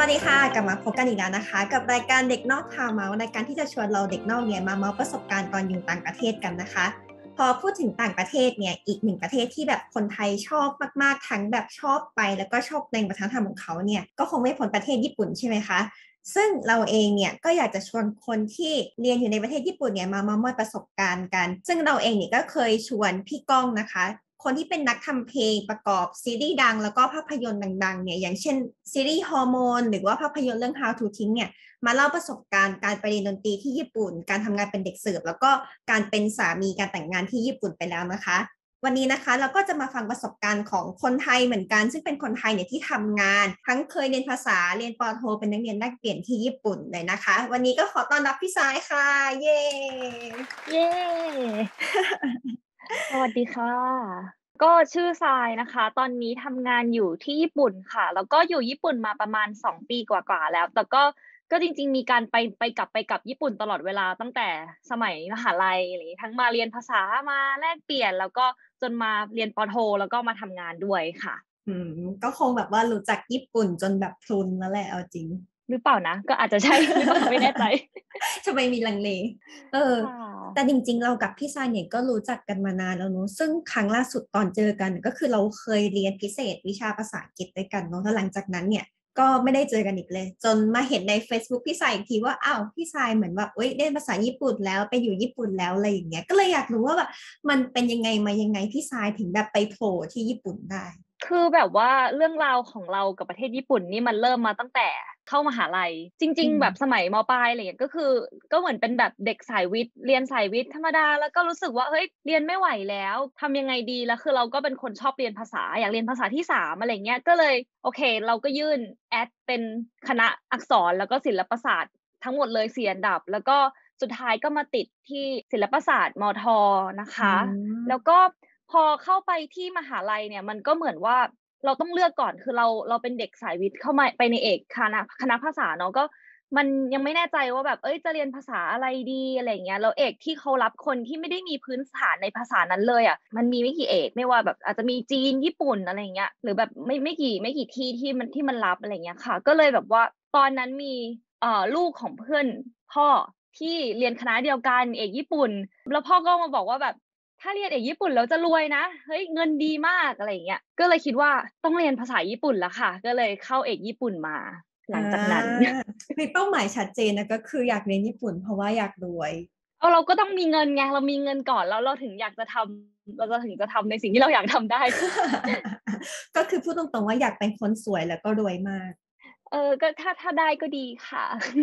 วัสดีค่ะกลับมาพบกันอีกแล้วนะคะกับรายการเด็กนอกพาเมาส์รายการที่จะชวนเราเด็กนอกเนี่ยมาเมาส์ประสบการณ์ตอนอยู่ต่างประเทศกันนะคะพอพูดถึงต่างประเทศเนี่ยอีกหนึ่งประเทศที่แบบคนไทยชอบมากๆทั้งแบบชอบไปแล้วก็ชอบในวัฒนธรรมของเขาเนี่ยก็คงไม่พ้นประเทศญี่ปุ่นใช่ไหมคะซึ่งเราเองเนี่ยก็อยากจะชวนคนที่เรียนอยู่ในประเทศญี่ปุ่นเนี่ยมาเมาส์ประสบการณ์กันซึ่งเราเองเนี่ยก็เคยชวนพี่ก้องนะคะคนที่เป็นนักทำเพลงประกอบซีรีส์ดังแล้วก็ภาพยนตร์ดังๆเนี่ยอย่างเช่นซีรีส์ฮอร์โมนหรือว่าภาพยนตร์เรื่อง How to ทิ้งเนี่ยมาเล่าประสบการณ์การไปเรียนดนตรีที่ญี่ปุ่นการทำงานเป็นเด็กเสิร์ฟแล้วก็การเป็นสามีการแต่งงานที่ญี่ปุ่นไปแล้วนะคะวันนี้นะคะเราก็จะมาฟังประสบการณ์ของคนไทยเหมือนกันซึ่งเป็นคนไทยเนี่ยที่ทำงานทั้งเคยเรียนภาษาเรียนปอโทเป็นนักเรียนแลกเปลี่ยนที่ญี่ปุ่นเลยนะคะวันนี้ก็ขอต้อนรับพี่สายค่ะเย้เย้สวัสดีค่ะก็ชื่อทรายนะคะตอนนี้ทำงานอยู่ที่ญี่ปุ่นค่ะแล้วก็อยู่ญี่ปุ่นมาประมาณ2 ปีกว่าๆแล้วแต่ก็จริงๆมีการไปกลับญี่ปุ่นตลอดเวลาตั้งแต่สมัยมหาลัยอะไรอย่างงี้ทั้งมาเรียนภาษามาแลกเปลี่ยนแล้วก็จนมาเรียนปโทแล้วก็มาทำงานด้วยค่ะอืมก็คงแบบว่ารู้จักญี่ปุ่นจนแบบพลุนแล้วแหละเอาจริงหรือเปล่านะก็อาจจะใช่หรือเปล่าไม่แน่ใจทำไมมีลังเลเออค่แต่ะจริงๆเรากับพี่ซายเนี่ยก็รู้จักกันมานานแล้วเนอะซึ่งครั้งล่าสุดตอนเจอกันก็คือเราเคยเรียนพิเศษวิชาภาษาอังกฤษด้วยกันเนาะแล้วหลังจากนั้นเนี่ยก็ไม่ได้เจอกันอีกเลยจนมาเห็นใน Facebook พี่สายอีกทีว่าอ้าวพี่สายเหมือนแบบเอ้ยเรียนภาษาญี่ปุ่นแล้วไปอยู่ญี่ปุ่นแล้วอะไรอย่างเงี้ยก็เลยอยากรู้ว่าแบบมันเป็นยังไงมายังไงพี่สายถึงแบบไปโผล่ที่ญี่ปุ่นได้คือแบบว่าเรื่องราวของเรากับประเทศญี่ปุ่นนี่มันเริ่มมาตั้งแต่เข้ามหาลัยจริอืมงๆแบบสมัยมปลายอะไรอย่างเงี้ยก็คือก็เหมือนเป็นแบบเด็กสายวิทย์เรียนสายวิทย์ธรรมดาแล้วก็รู้สึกว่าเฮ้ยเรียนไม่ไหวแล้วทำยังไงดีแล้วคือเราก็เป็นคนชอบเรียนภาษาอยากเรียนภาษาที่3อะไรเงี้ยก็เลยโอเคเราก็ยื่นเป็นคณะอักษรแล้วก็ศิลปศาสตร์ทั้งหมดเลย4อันดับแล้วก็สุดท้ายก็มาติดที่ศิลปศาสตร์มทนะอืคะแล้วมก็พอเข้าไปที่มหาลัยเนี่ยมันก็เหมือนว่า เราต้องเลือกก่อนคือเราเป็นเด็กสายวิทย์เข้ามาไปในเอกคณะภาษาเนาะก็มันยังไม่แน่ใจว่าแบบเอ้ยจะเรียนภาษาอะไรดีอะไรอย่างเงี้ยแล้วเอกที่เขารับคนที่ไม่ได้มีพื้นฐานในภาษานั้นเลยอะมันมีไม่กี่เอกไม่ว่าแบบอาจจะมีจีนญี่ปุ่นอะไรอย่างเงี้ยหรือแบบไม่กี่ที่ที่มันรับอะไรอย่างเงี้ยค่ะก็เลยแบบว่าตอนนั้นมีลูกของเพื่อนพ่อที่เรียนคณะเดียวกันเอกญี่ปุ่นแล้วพ่อก็มาบอกว่าแบบ ถ้าเรียนเอกญี่ปุ่นแล้วจะรวยนะเฮ้ยเงินดีมากอะไรอย่างเงี้ยก็เลยคิดว่าต้องเรียนภาษาญี่ปุ่นแล้วค่ะก็เลยเข้าเอกญี่ปุ่นมาหอ่ลังจากนั้นามีเป้าหมายชัดเจนนะก็คืออยากเรียนญี่ปุ่นเพราะว่าอยากรวยเราก็ต้องมีเงินไงเรามีเงินก่อนแล้วเราถึงอยากจะทำเราจะถึงจะทำในสิ่งที่เราอยากทำได้ก็คือพูดตรงๆว่าอยากเป็นคนสวยแล้วก็รวยมากก็ถ้าได้ก็ดีค่ะ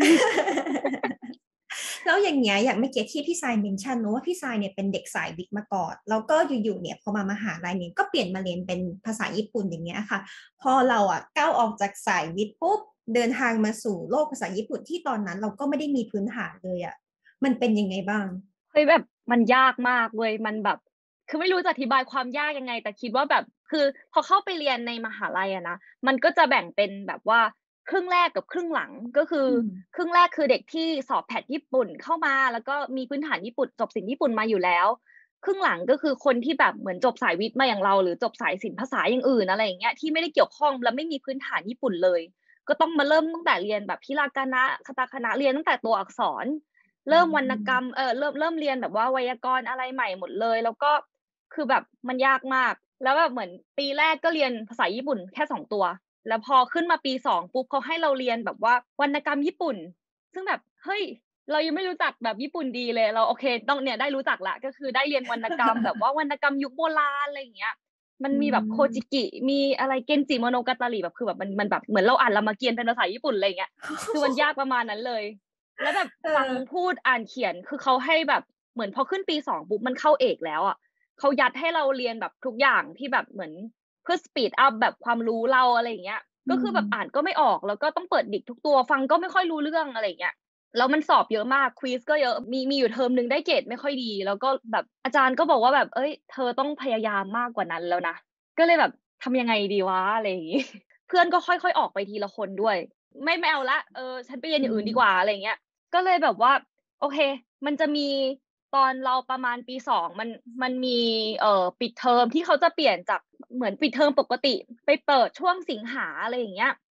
แล้วอย่างเงี้ยอย่างเมื่อกี้ที่พี่สายเมนชั่นเนอะว่าพี่สายเนี่ยเป็นเด็กสายวิทย์มาก่อนแล้วก็อยู่ๆเนี่ยพอมามหาลัยเนี่ยก็เปลี่ยนมาเรียนเป็นภาษาญี่ปุ่นอย่างเงี้ยค่ะพอเราอ่ะก้าวออกจากสายวิทย์ปุ๊บเดินทางมาสู่โลกภาษาญี่ปุ่นที่ตอนนั้นเราก็ไม่ได้มีพื้นฐานเลยอ่ะมันเป็นยังไงบ้างเฮ้ยแบบมันยากมากเว้ยมันแบบคือไม่รู้จะอธิบายความยากยังไงแต่คิดว่าแบบคือพอเข้าไปเรียนในมหาลัยอะนะมันก็จะแบ่งเป็นแบบว่าครึ่งแรกกับครึ่งหลังก็คืออืมครึ่งแรกคือเด็กที่สอบแพทญี่ปุ่นเข้ามาแล้วก็มีพื้นฐานญี่ปุ่นจบศิลป์ญี่ปุ่นมาอยู่แล้วครึ่งหลังก็คือคนที่แบบเหมือนจบสายวิทย์มาอย่างเราหรือจบสายศิลป์ภาษาอย่างอื่นอะไรอย่างเงี้ยที่ไม่ได้เกี่ยวข้องและไม่มีพื้นฐานญี่ปุ่นเลยก็ต้องมาเริ่มตั้งแต่เรียนแบบฮิรากานะคาตาคานะเรียนตั้งแต่ตัวอักษรอืเริ่มวรรณกรรมมเริ่มเรียนแบบว่าไวยากรณ์อะไรใหม่หมดเลยแล้วก็คือแบบมันยากมากแล้วแบบเหมือนปีแรกก็เรียนภาษาญี่ปุ่นแค่2 ตัวแล้วพอขึ้นมาปี 2ปุ๊บเขาให้เราเรียนแบบว่าวรรณกรรมญี่ปุ่นซึ่งแบบเฮ้ยเรายังไม่รู้จักแบบญี่ปุ่นดีเลยเราโอเคต้องเนี่ยได้รู้จักแล้วก็คือได้เรียนวรรณกรรมแบบว่าวรรณกรรมยุคโบราณอะไรอย่างเงี้ยมันอืมีแบบโคจิมกิมีอะไรเกนจิโมโนกาตาริแบบคือแบบมันแบบเหมือนเราอ่านรามเกียรติ์เป็นภาษาญี่ปุ่นอะไรอย่างเงี้ยคือมันยากประมาณนั้นเลย แล้วแบบเอฟังอพูดอ่านเขียนคือเขาให้แบบเหมือนพอขึ้นปี 2ปุ๊บมันเข้าเอกแล้วอะเขายัดให้เราเรียนแบบทุกอย่างที่แบบเหมือนเพื่อ speed up แบบความรู้เราอะไรอย่างเงี้ยอืก็คือแบบอ่านมก็ไม่ออกแล้วก็ต้องเปิดดิกทุกตัวฟังก็ไม่ค่อยรู้เรื่องอะไรอย่างเงี้ยแล้วมันสอบเยอะมากควิซก็เยอะมีอยู่เทอมหนึ่งได้เกรดไม่ค่อยดีแล้วก็แบบอาจารย์ก็บอกว่าแบบเอ้ยเธอต้องพยายามมากกว่านั้นแล้วนะก็เลยแบบทำยังไงดีวะอะไรอย่างงี้เพื่อนก็ค่อยๆออกไปทีละคนด้วยไม่เอาละฉันไปเรียนอือย่างอื่นดีกว่ามอะไรอย่างเงี้ย ก็เลยแบบว่าโอเคมันจะมีตอนเราประมาณปี 2มันมีปิดเทอมที่เขาจะเปลี่ยนจากเหมือนปิดเทอมปกติไปเปิดช่วงสิงหาอะไรอย่างเงี้ย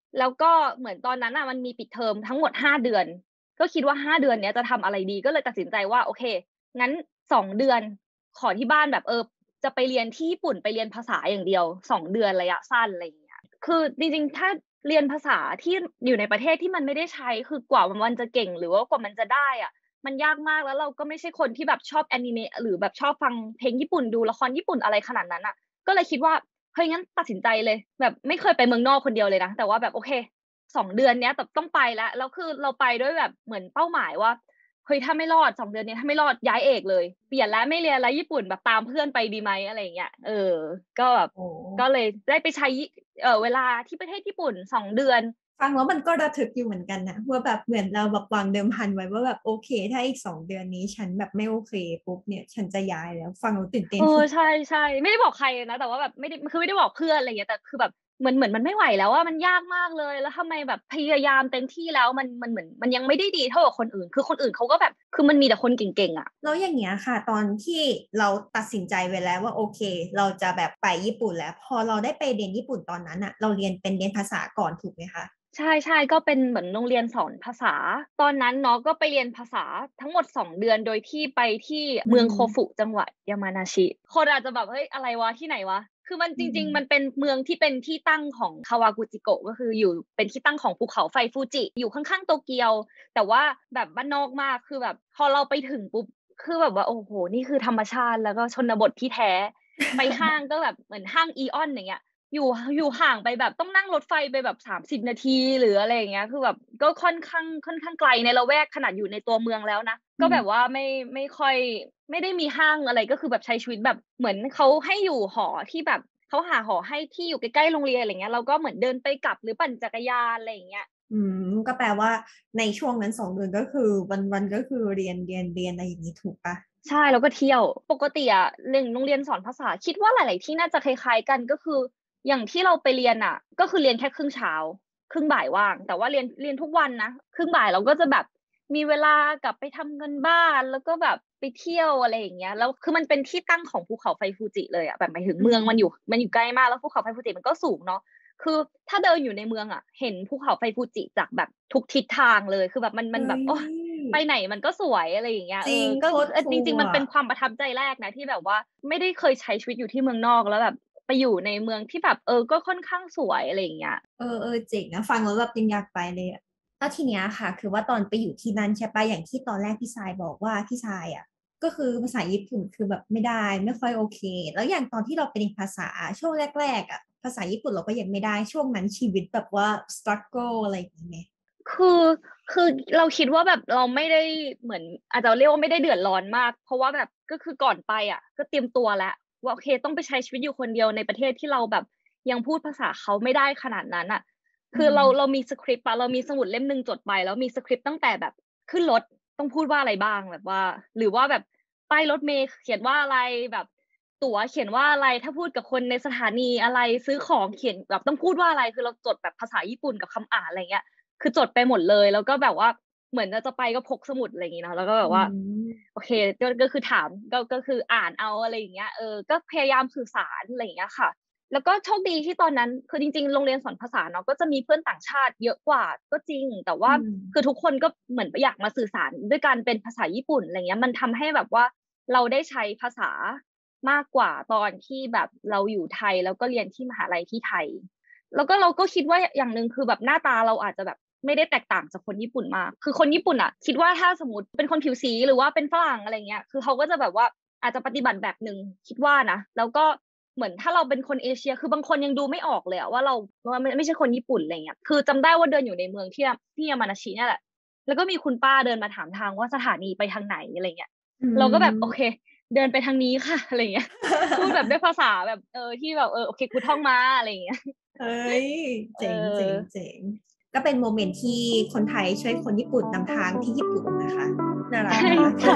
แล้วก็เหมือนตอนนั้นน่ะมันมีปิดเทอมทั้งหมด5เดือนก็คิดว่า5เดือนเนี้ยจะทำอะไรดีก็เลยตัดสินใจว่าโอเคงั้น2เดือนขอที่บ้านแบบจะไปเรียนที่ญี่ปุ่นไปเรียนภาษาอย่างเดียว2เดือนระยะสั้นอะไรอย่างเงี้ยคือจริงๆถ้าเรียนภาษาที่อยู่ในประเทศที่มันไม่ได้ใช้คือกว่ามันจะเก่งหรือว่ากว่ามันจะได้อะมันยากมากแล้วเราก็ไม่ใช่คนที่แบบชอบแอนิเมะหรือแบบชอบฟังเพลงญี่ปุ่นดูละครญี่ปุ่นอะไรขนาดนั้นน่ะก็เลยคิดว่าเฮ้ยงั้นตัดสินใจเลยแบบไม่เคยไปเมืองนอกคนเดียวเลยนะแต่ว่าแบบโอเค2เดือนเนี้ยแบบต้องไปแล้วคือเราไปด้วยแบบเหมือนเป้าหมายว่าเฮ้ยถ้าไม่รอด2เดือนนี้ถ้าไม่รอดย้ายเอกเลยเปลี่ยนแล้วไม่เรียนแล้วญี่ปุ่นแบบตามเพื่อนไปดีไหมอะไรอย่างเงี้ยก็แบบโอ้ก็เลยได้ไปใช้เวลาที่ประเทศญี่ปุ่น2เดือนฟังแล้วมันก็ระทึกอยู่เหมือนกันนะว่าแบบเหมือนเราแบบวางเดิมพันไว้ว่าแบบโอเคถ้าอีก2 เดือนนี้ฉันแบบไม่โอเคปุ๊บเนี่ยฉันจะย้ายแล้วฟังแล้วตื่นเต้นใช่ๆไม่ได้บอกใครนะแต่ว่าแบบไม่ได้คือไม่ได้บอกเพื่อนอะไรอย่างเงี้ยแต่คือแบบเหมือนมันไม่ไหวแล้วอะมันยากมากเลยแล้วทำไมแบบพยายามเต็มที่แล้วมันเหมือนมันยังไม่ได้ดีเท่ากับคนอื่นคือคนอื่นเขาก็แบบคือมันมีแต่คนเก่งๆอะแล้วอย่างเงี้ยค่ะตอนที่เราตัดสินใจไว้แล้วว่าโอเคเราจะแบบไปญี่ปุ่นแล้วพอเราได้ไปเรียนญี่ปุ่นตอนนั้นอะเราเรียนภาษาก่อนถูกไหมคะใช่ๆก็เป็นเหมือนโรงเรียนสอนภาษาตอนนั้นเนาะก็ไปเรียนภาษาทั้งหมด2เดือนโดยที่ไปที่อืเมืองโคฟุมจังหวัดยามานาชิคนอาจจะแบบเฮ้ยอะไรวะที่ไหนวะคือมันอืจริงๆมันมเป็นเมืองที่เป็นที่ตั้งของ Kawaguchiko ก็คืออยู่เป็นที่ตั้งของภูเขาไฟฟูจิอยู่ข้างๆโตเกียวแต่ว่าแบบบ้านนอกมากคือแบบพอเราไปถึงปุ๊บคือแบบว่าโอ้โฮนี่คือธรรมชาติแล้วก็ชนบทที่แท้ไปห้างก็แบบเหมือนห้าง AEON อย่างเงี้ย อยู่อยู่ห่างไปแบบต้องนั่งรถไฟไปแบบ30นาทีหรืออะไรอย่างเงี้ยคือแบบก็ค่อนข้างไกลในละแวกขนาดอยู่ในตัวเมืองแล้วนะก็แบบว่าไม่ค่อยไม่ได้มีห้างอะไรก็คือแบบใช้ชีวิตแบบเหมือนเขาให้อยู่หอที่แบบเขาหาหอให้ที่อยู่ใกล้ๆโรงเรียนอะไรเงี้ยเราก็เหมือนเดินไปกลับหรือปั่นจักรยานอะไรอย่างเงี้ยอืมก็แปลว่าในช่วงนั้น2 เดือนก็คือวันก็คือเรียนอะไรอย่างนี้ถูกปะใช่แล้วก็เที่ยวปกติอะโรงเรียนสอนภาษาคิดว่าหลายๆที่น่าจะคล้ายๆกันก็คืออย่างที่เราไปเรียนน่ะก็คือเรียนแค่ครึ่งเช้าครึ่งบ่ายว่างแต่ว่าเรียนทุกวันนะครึ่งบ่ายเราก็จะแบบมีเวลากลับไปทำงานบ้านแล้วก็แบบไปเที่ยวอะไรอย่างเงี้ยแล้วคือมันเป็นที่ตั้งของภูเขาไฟฟูจิเลยอะแบบหมายถึงอืเมืองมมันอยู่ใกล้มากแล้วภูเขาไฟฟูจิมันก็สูงเนาะคือถ้าเดินอยู่ในเมืองอะเห็นภูเขาไฟฟูจิจากแบบทุกทิศทางเลยคือแบบมันเฮ้แบบโอ๊ยยไปไหนมันก็สวยอะไรอย่างเงี้ยจริงก็โคตรคูจริงๆมันลอ่ะเป็นความประทับใจแรกนะที่แบบว่าไม่ได้เคยใช้ชีวิตอยู่ที่เมืองนอกแล้วแบบไปอยู่ในเมืองที่แบบก็ค่อนข้างสวยอะไรอย่างเงี้ยเจ๋งนะฟังแล้วแบบยังอยากไปเลยอ่ะแล้วทีเนี้ยค่ะคือว่าตอนไปอยู่ที่นั่นใช่ปะอย่างที่ตอนแรกพี่ชายบอกว่าพี่ชายอ่ะก็คือภาษาญี่ปุ่นคือแบบไม่ได้ไม่ค่อยโอเคแล้วอย่างตอนที่เราไปเรียนภาษาช่วงแรกๆอ่ะภาษาญี่ปุ่นเราก็ยังไม่ได้ช่วงนั้นชีวิตแบบว่า struggle อะไรอย่างเงี้ยคือคือเราคิดว่าแบบเราไม่ได้เหมือนอาจจะเรียกว่าไม่ได้เดือดร้อนมากเพราะว่าแบบก็คือก่อนไปอะก็เตรียมตัวแล้วว่าโอเคต้องไปใช้ชีวิตอยู่คนเดียวในประเทศที่เราแบบยังพูดภาษาเขาไม่ได้ขนาดนั้นน่ะอืคือเรามมีสคริปต์อะเรามีสมุดเล่มหนึ่งจดไปแล้วมีสคริปต์ตั้งแต่แบบขึ้นรถต้องพูดว่าอะไรบ้างแบบว่าหรือว่าแบบป้ายรถเมล์เขียนว่าอะไรแบบตั๋วเขียนว่าอะไรถ้าพูดกับคนในสถานีอะไรซื้อของเขียนแบบต้องพูดว่าอะไรคือเราจดแบบภาษาญี่ปุ่นกับคำอ่านอะไรเงี้ย คือจดไปหมดเลยแล้วก็แบบว่าเหมือนจะไปก็พกสมุดอะไรอย่างงี้เนาะแล้วก็แบอืบว่ามโอเคก็คือถามก็คืออ่านเอาอะไรอย่างเงี้ยก็พยายามสื่อสารอะไรอย่างเงี้ยค่ะแล้วก็โชคดีที่ตอนนั้นคือจริงๆโรงเรียนสอนภาษาเนาะก็จะมีเพื่อนต่างชาติเยอะกว่าก็จริงแต่อืว่ามคือทุกคนก็เหมือนอยากมาสื่อสารด้วยการเป็นภาษาญี่ปุ่นอะไรเงี้ยมันทำให้แบบว่าเราได้ใช้ภาษามากกว่าตอนที่แบบเราอยู่ไทยแล้วก็เรียนที่มหาลัยที่ไทย แล้วก็เราก็คิดว่าอย่างหนึ่งคือแบบหน้าตาเราอาจจะแบบไม่ได้แตกต่างจากคนญี่ปุ่นมากคือคนญี่ปุ่นอะคิดว่าถ้าสมมติเป็นคนผิวสีหรือว่าเป็นฝรั่งอะไรเงี้ยคือเขาก็จะแบบว่าอาจจะปฏิบัติแบบหนึ่งคิดว่านะแล้วก็เหมือนถ้าเราเป็นคนเอเชียคือบางคนยังดูไม่ออกเลยอะว่าเราว่าไม่ใช่คนญี่ปุ่นอะไรเงี้ยคือจำได้ว่าเดินอยู่ในเมืองที่ยามานาชิเนี่ยแหละแล้วก็มีคุณป้าเดินมาถามทางว่าสถานีไปทางไหนอะไรเงี้ยอืเราก็แบบโอเคมเดินไปทางนี้ค่ะอะไรเงี้ยพูดแบบด้วยภาษาแบบที่แบบโอเคกูท่องมาอะไรอย่างเงี้ยเฮ้ยเเจ๋งเจ๋งออเจ๋งก็เป็นโมเมนต์ที่คนไทยช่วยคนญี่ปุ่นนำทางที่ญี่ปุ่นนะคะน่ารักใช่น่ารักค่ะ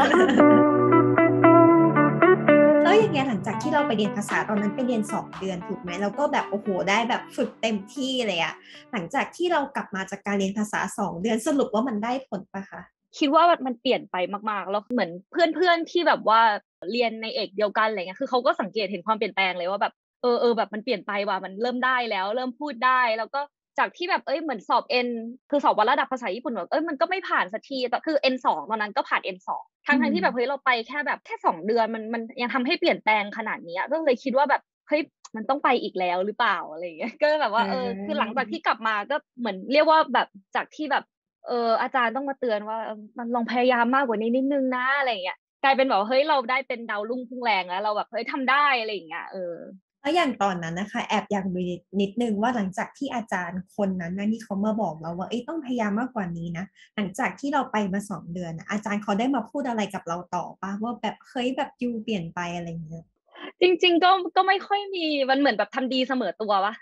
แล้วอย่างเงี้ยหลังจากที่เราไปเรียนภาษาตอนนั้นไปเรียน2 เดือนถูกไหมแล้วก็แบบโอ้โหได้แบบฝึกเต็มที่เลยอะหลังจากที่เรากลับมาจากการเรียนภาษา2 เดือนสรุปว่ามันได้ผลปะคะคิดว่ามันเปลี่ยนไปมากๆแล้วเหมือนเพื่อนๆที่แบบว่าเรียนในเอกเดียวกันอะไรเงี้ยคือเขาก็สังเกตเห็นความเปลี่ยนแปลงเลยว่าแบบแบบมันเปลี่ยนไปว่ะมันเริ่มได้แล้วเริ่มพูดได้แล้วก็จากที่แบบเหมือนสอบ N คือสอบวัดระดับภาษาญี่ปุ่นแบบมันก็ไม่ผ่านสักทีแต่คือ N2 ตอนนั้นก็ผ่าน N2 ทั้งที่แบบเฮ้ยเราไปแค่2 เดือนมันยังทำให้เปลี่ยนแปลงขนาดนี้ก็เลยคิดว่าแบบเฮ้ยมันต้องไปอีกแล้วหรือเปล่าอะไรอย่างเงี้ยก็แบบว่าคือหลังจากที่กลับมาก็เหมือนเรียกว่าแบบจากที่แบบอาจารย์ต้องมาเตือนว่ามันลองพยายามมากกว่านี้นิดนึงนะอะไรอย่างเงี้ยกลายเป็นแบบเฮ้ยเราได้เป็นดาวรุ่งพุ่งแรงแล้วเราแบบเฮ้ยทำได้อะไรอย่างเงี้ยแล้วอย่างตอนนั้นนะคะแอบอยากรู้นิดนึงว่าหลังจากที่อาจารย์คนนั้นนะที่เขามาบอกเราว่าต้องพยายามมากกว่านี้นะหลังจากที่เราไปมา2 เดือนอาจารย์เขาได้มาพูดอะไรกับเราต่อป่ะว่าแบบเฮ้ยแบบยูเปลี่ยนไปอะไรเงี้ยจริงๆก็ไม่ค่อยมีมันเหมือนแบบทำดีเสมอตัววะ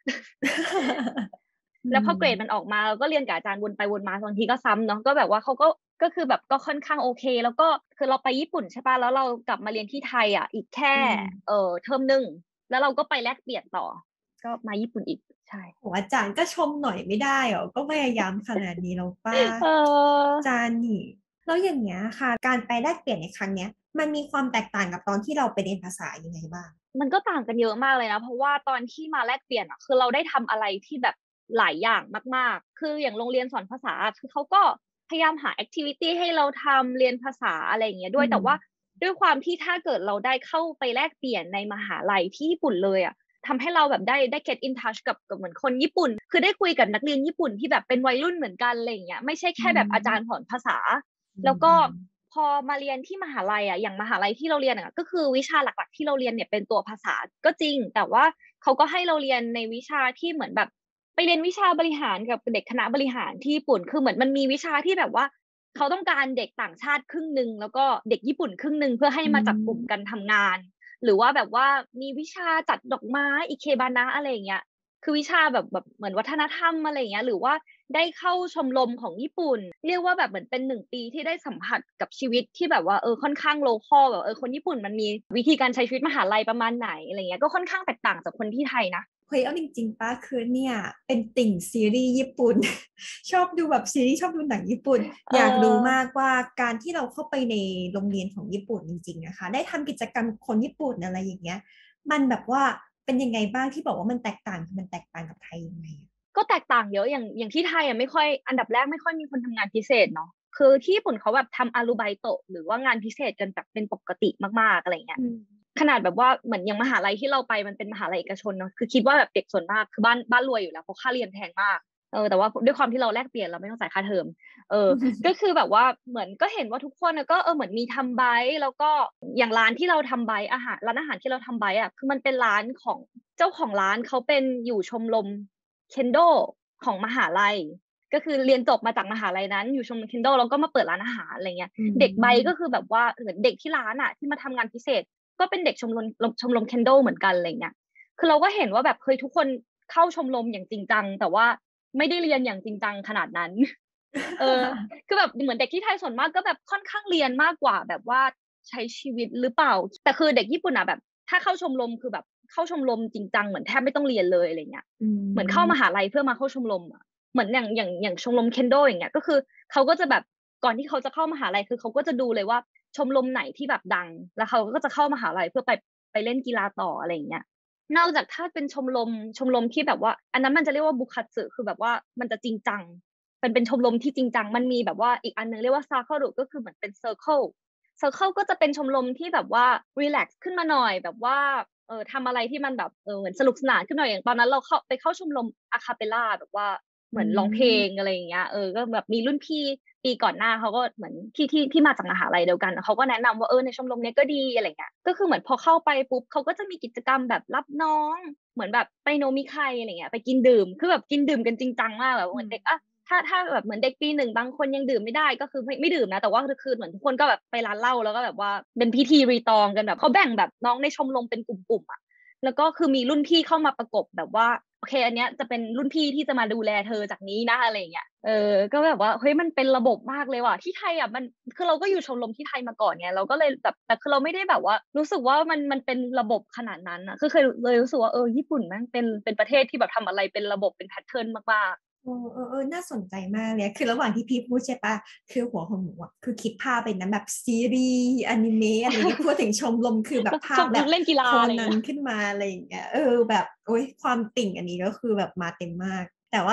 แล้วพอเกรดมันออกมาเราก็เรียนกับอาจารย์วนไปวนมาบางทีก็ซ้ำเนาะก็แบบว่าเขาก็คือแบบก็ค่อนข้างโอเคแล้วก็คือเราไปญี่ปุ่นใช่ป่ะแล้วเรากลับมาเรียนที่ไทยอีกแค่เทอมหนึ่งแล้วเราก็ไปแลกเปลี่ยนต่อก็มาญี่ปุ่นอีกใช่โหอาจารย์ก็ชมหน่อยไม่ได้หรอก็พยายามขนาดนี้แล้วป้าเอออาจารย์นี่แล้วอย่างเงี้ยค่ะการไปแลกเปลี่ยนในครั้งเนี้ยมันมีความแตกต่างกับตอนที่เราไปเรียนภาษายังไงบ้างมันก็ต่างกันเยอะมากเลยนะเพราะว่าตอนที่มาแลกเปลี่ยนคือเราได้ทำอะไรที่แบบหลายอย่างมากๆคืออย่างโรงเรียนสอนภาษาคือเขาก็พยายามหาแอคทิวิตี้ให้เราทำเรียนภาษาอะไรอย่างเงี้ยด้วยแต่ว่าด้วยความที่ถ้าเกิดเราได้เข้าไปแลกเปลี่ยนในมหาลัยที่ญี่ปุ่นเลยทำให้เราแบบได้ get in touch กับเหมือนคนญี่ปุ่นคือได้คุยกับนักเรียนญี่ปุ่นที่แบบเป็นวัยรุ่นเหมือนกันอะไรอย่างเงี้ยไม่ใช่แค่แบบอาจารย์สอนภาษาแล้วก็พอมาเรียนที่มหาลัยอย่างมหาลัยที่เราเรียนก็คือวิชาหลักๆที่เราเรียนเนี่ยเป็นตัวภาษาก็จริงแต่ว่าเขาก็ให้เราเรียนในวิชาที่เหมือนแบบไปเรียนวิชาบริหารกับเด็กคณะบริหารที่ญี่ปุ่นคือเหมือนมันมีวิชาที่แบบว่าเขาต้องการเด็กต่างชาติครึ่งหนึ่งแล้วก็เด็กญี่ปุ่นครึ่งหนึ่งเพื่อให้มาจับกลุ่มกันทำงาน หรือว่าแบบว่ามีวิชาจัดดอกไม้อิเคบานะอะไรอย่างเงี้ยคือวิชาแบบเหมือนวัฒนธรรมอะไรอย่างเงี้ยหรือว่าได้เข้าชมรมของญี่ปุ่นเรียกว่าแบบเหมือนเป็น1 ปีที่ได้สัมผัสกับชีวิตที่แบบว่าค่อนข้างโลคอลแบบคนญี่ปุ่นมันมีวิธีการใช้ชีวิตมหาลัยประมาณไหนอะไรเงี้ยก็ค่อนข้างแตกต่างจากคนที่ไทยนะเฮ้ยเอาจริงๆป้าคือเนี่ยเป็นติ่งซีรีส์ญี่ปุ่นชอบดูแบบซีรีส์ชอบดูหนังญี่ปุ่นเออยากรู้อมากว่าการที่เราเข้าไปในโรงเรียนของญี่ปุ่นจริงๆนะคะได้ทำกิจกรรมคนญี่ปุ่นอะไรอย่างเงี้ยมันแบบว่าเป็นยังไงบ้างที่บอกว่ามันแตกต่างมันแตกต่างกับไทยยังไงก็แตกต่างเยอะอย่างที่ไทยไม่ค่อยอันดับแรกไม่ค่อยมีคนทำงานพิเศษเนาะคือที่ญี่ปุ่นเขาแบบทำอารูไบโตะหรือว่างานพิเศษกันแบบเป็นปกติมากๆอะไรเงี้ยขนาดแบบว่าเหมือนอย่างมหาลัยที่เราไปมันเป็นมหาลัยเอกชนเนาะคือคิดว่าแบบเด็กส่วนมากคือบ้านรวยอยู่แล้วเพราะค่าเรียนแพงมากแต่ว่าด้วยความที่เราแลกเปลี่ยนเราไม่ต้องจ่ายค่าเทอมเออก็คือแบบว่าเหมือนก็เห็นว่าทุกคนก็เหมือนมีทำไบต์แล้วก็อย่างร้านที่เราทำไบต์อาหารร้านอาหารที่เราทำไบต์คือมันเป็นร้านของเจ้าของร้านเขาเป็นอยู่ชมรม เคนโดของมหาลัยก็คือเรียนจบมาจากมหาลัยนั้นอยู่ชมรมเคนโดแล้วก็มาเปิดร้านอาหารอะไรเงี้ยเด็กใบก็คือแบบว่าเหมือนเด็กที่ร้านที่มาทำงานพิเศษก็เป็นเด็กชมรมเคนโดเหมือนกันอะไรเงี้ยคือเราก็เห็นว่าแบบเคยทุกคนเข้าชมรมอย่างจริงจังแต่ว่าไม่ได้เรียนอย่างจริงจังขนาดนั้นเออคือแบบเหมือนเด็กที่ไทยส่วนมากก็แบบค่อนข้างเรียนมากกว่าแบบว่าใช้ชีวิตหรือเปล่าแต่คือเด็กญี่ปุ่นแบบถ้าเข้าชมรมคือแบบเข้าชมรมจริงจังเหมือนแทบไม่ต้องเรียนเลยอะไรเงี้ย เหมือนเข้ามหาลัยเพื่อมาเข้าชมรมเหมือนอย่างชมรมเคนโดอย่างเงี้ยก็คือเขาก็จะแบบก่อนที่เขาจะเข้ามหาลัยคือเขาก็จะดูเลยว่าชมรมไหนที่แบบดังแล้วเขาก็จะเข้ามหาลัยเพื่อไปเล่นกีฬาต่ออะไรอย่างเงี้ยนอกจากถ้าเป็นชมรมที่แบบว่าอันนั้นมันจะเรียกว่าบุคัตสึคือแบบว่ามันจะจริงจังเป็นชมรมที่จริงจังมันมีแบบว่าอีกอันนึงเรียกว่าซาเคิลก็คือเหมือนเป็นเซอร์เคิลก็จะเป็นชมรมที่แบบว่ารีแลกซ์ขึ้นมาหน่อยแบบว่าทำอะไรที่มันแบบเหมือนสนุกสนานขึ้นหน่อยอย่างตอนนั้นเราเข้าชมรมอะคาเปล่าแบบว่าเหมือนร้องเพลงอะไรอย่างเงี้ยก็แบบมีรุ่นพี่ปีก่อนหน้าเขาก็เหมือนที่มาจากมหาลัยเดียวกันเขาก็แนะนำว่าในชมรมเนี้ยก็ดีอะไรเงี้ยก็คือเหมือนพอเข้าไปปุ๊บเขาก็จะมีกิจกรรมแบบรับน้องเหมือนแบบไปโนมิไคอะไรเงี้ยไปกินดื่มคือแบบกินดื่มกันจริงจังมากแบบเหมือนเด็กถ้าแบบเหมือนเด็กปี 1บางคนยังดื่มไม่ได้ก็คือไม่ดื่มนะแต่ว่าคือเหมือนทุกคนก็แบบไปร้านเหล้าแล้วก็แบบว่าเป็นพิธีรีตองกันแบบเขาแบ่งแบบน้องในชมรมเป็นกลุ่มๆแล้วก็คือมีรุ่นพี่เข้ามาประกบแบบว่าโอเคอันเนี้ยจะเป็นรุ่นพี่ที่จะมาดูแลเธอจากนี้นะอะไรเงี้ยก็แบบว่าเฮ้ยมันเป็นระบบมากเลยว่ะที่ไทยมันคือเราก็อยู่ชมรมที่ไทยมาก่อนไงเราก็เลยแบบแต่คือเราไม่ได้แบบว่ารู้สึกว่ามันเป็นระบบขนาดนั้นคือเคยเลยรู้สึกว่าญี่ปุ่นแม่งเป็นประเทศที่แบบทำอะไรเป็นระบบเป็นแพทเทิร์นมากน่าสนใจมากเลยคือระหว่างที่พี่พูดใช่ปะคือหัวของหนูคือคิดภาพเป็นนั้นแบบซีรีส์อนิเมะอะไรเงี้ยพูดถึงชมรมคือแบบภาพแบบๆเล่นกีฬาโคอะไรเงี้ยนันขึ้นมาอะไรอย่างเงี้ยแบบโอ้ยความติ่งอันนี้ก็คือแบบมาเต็มมากแต่ว่า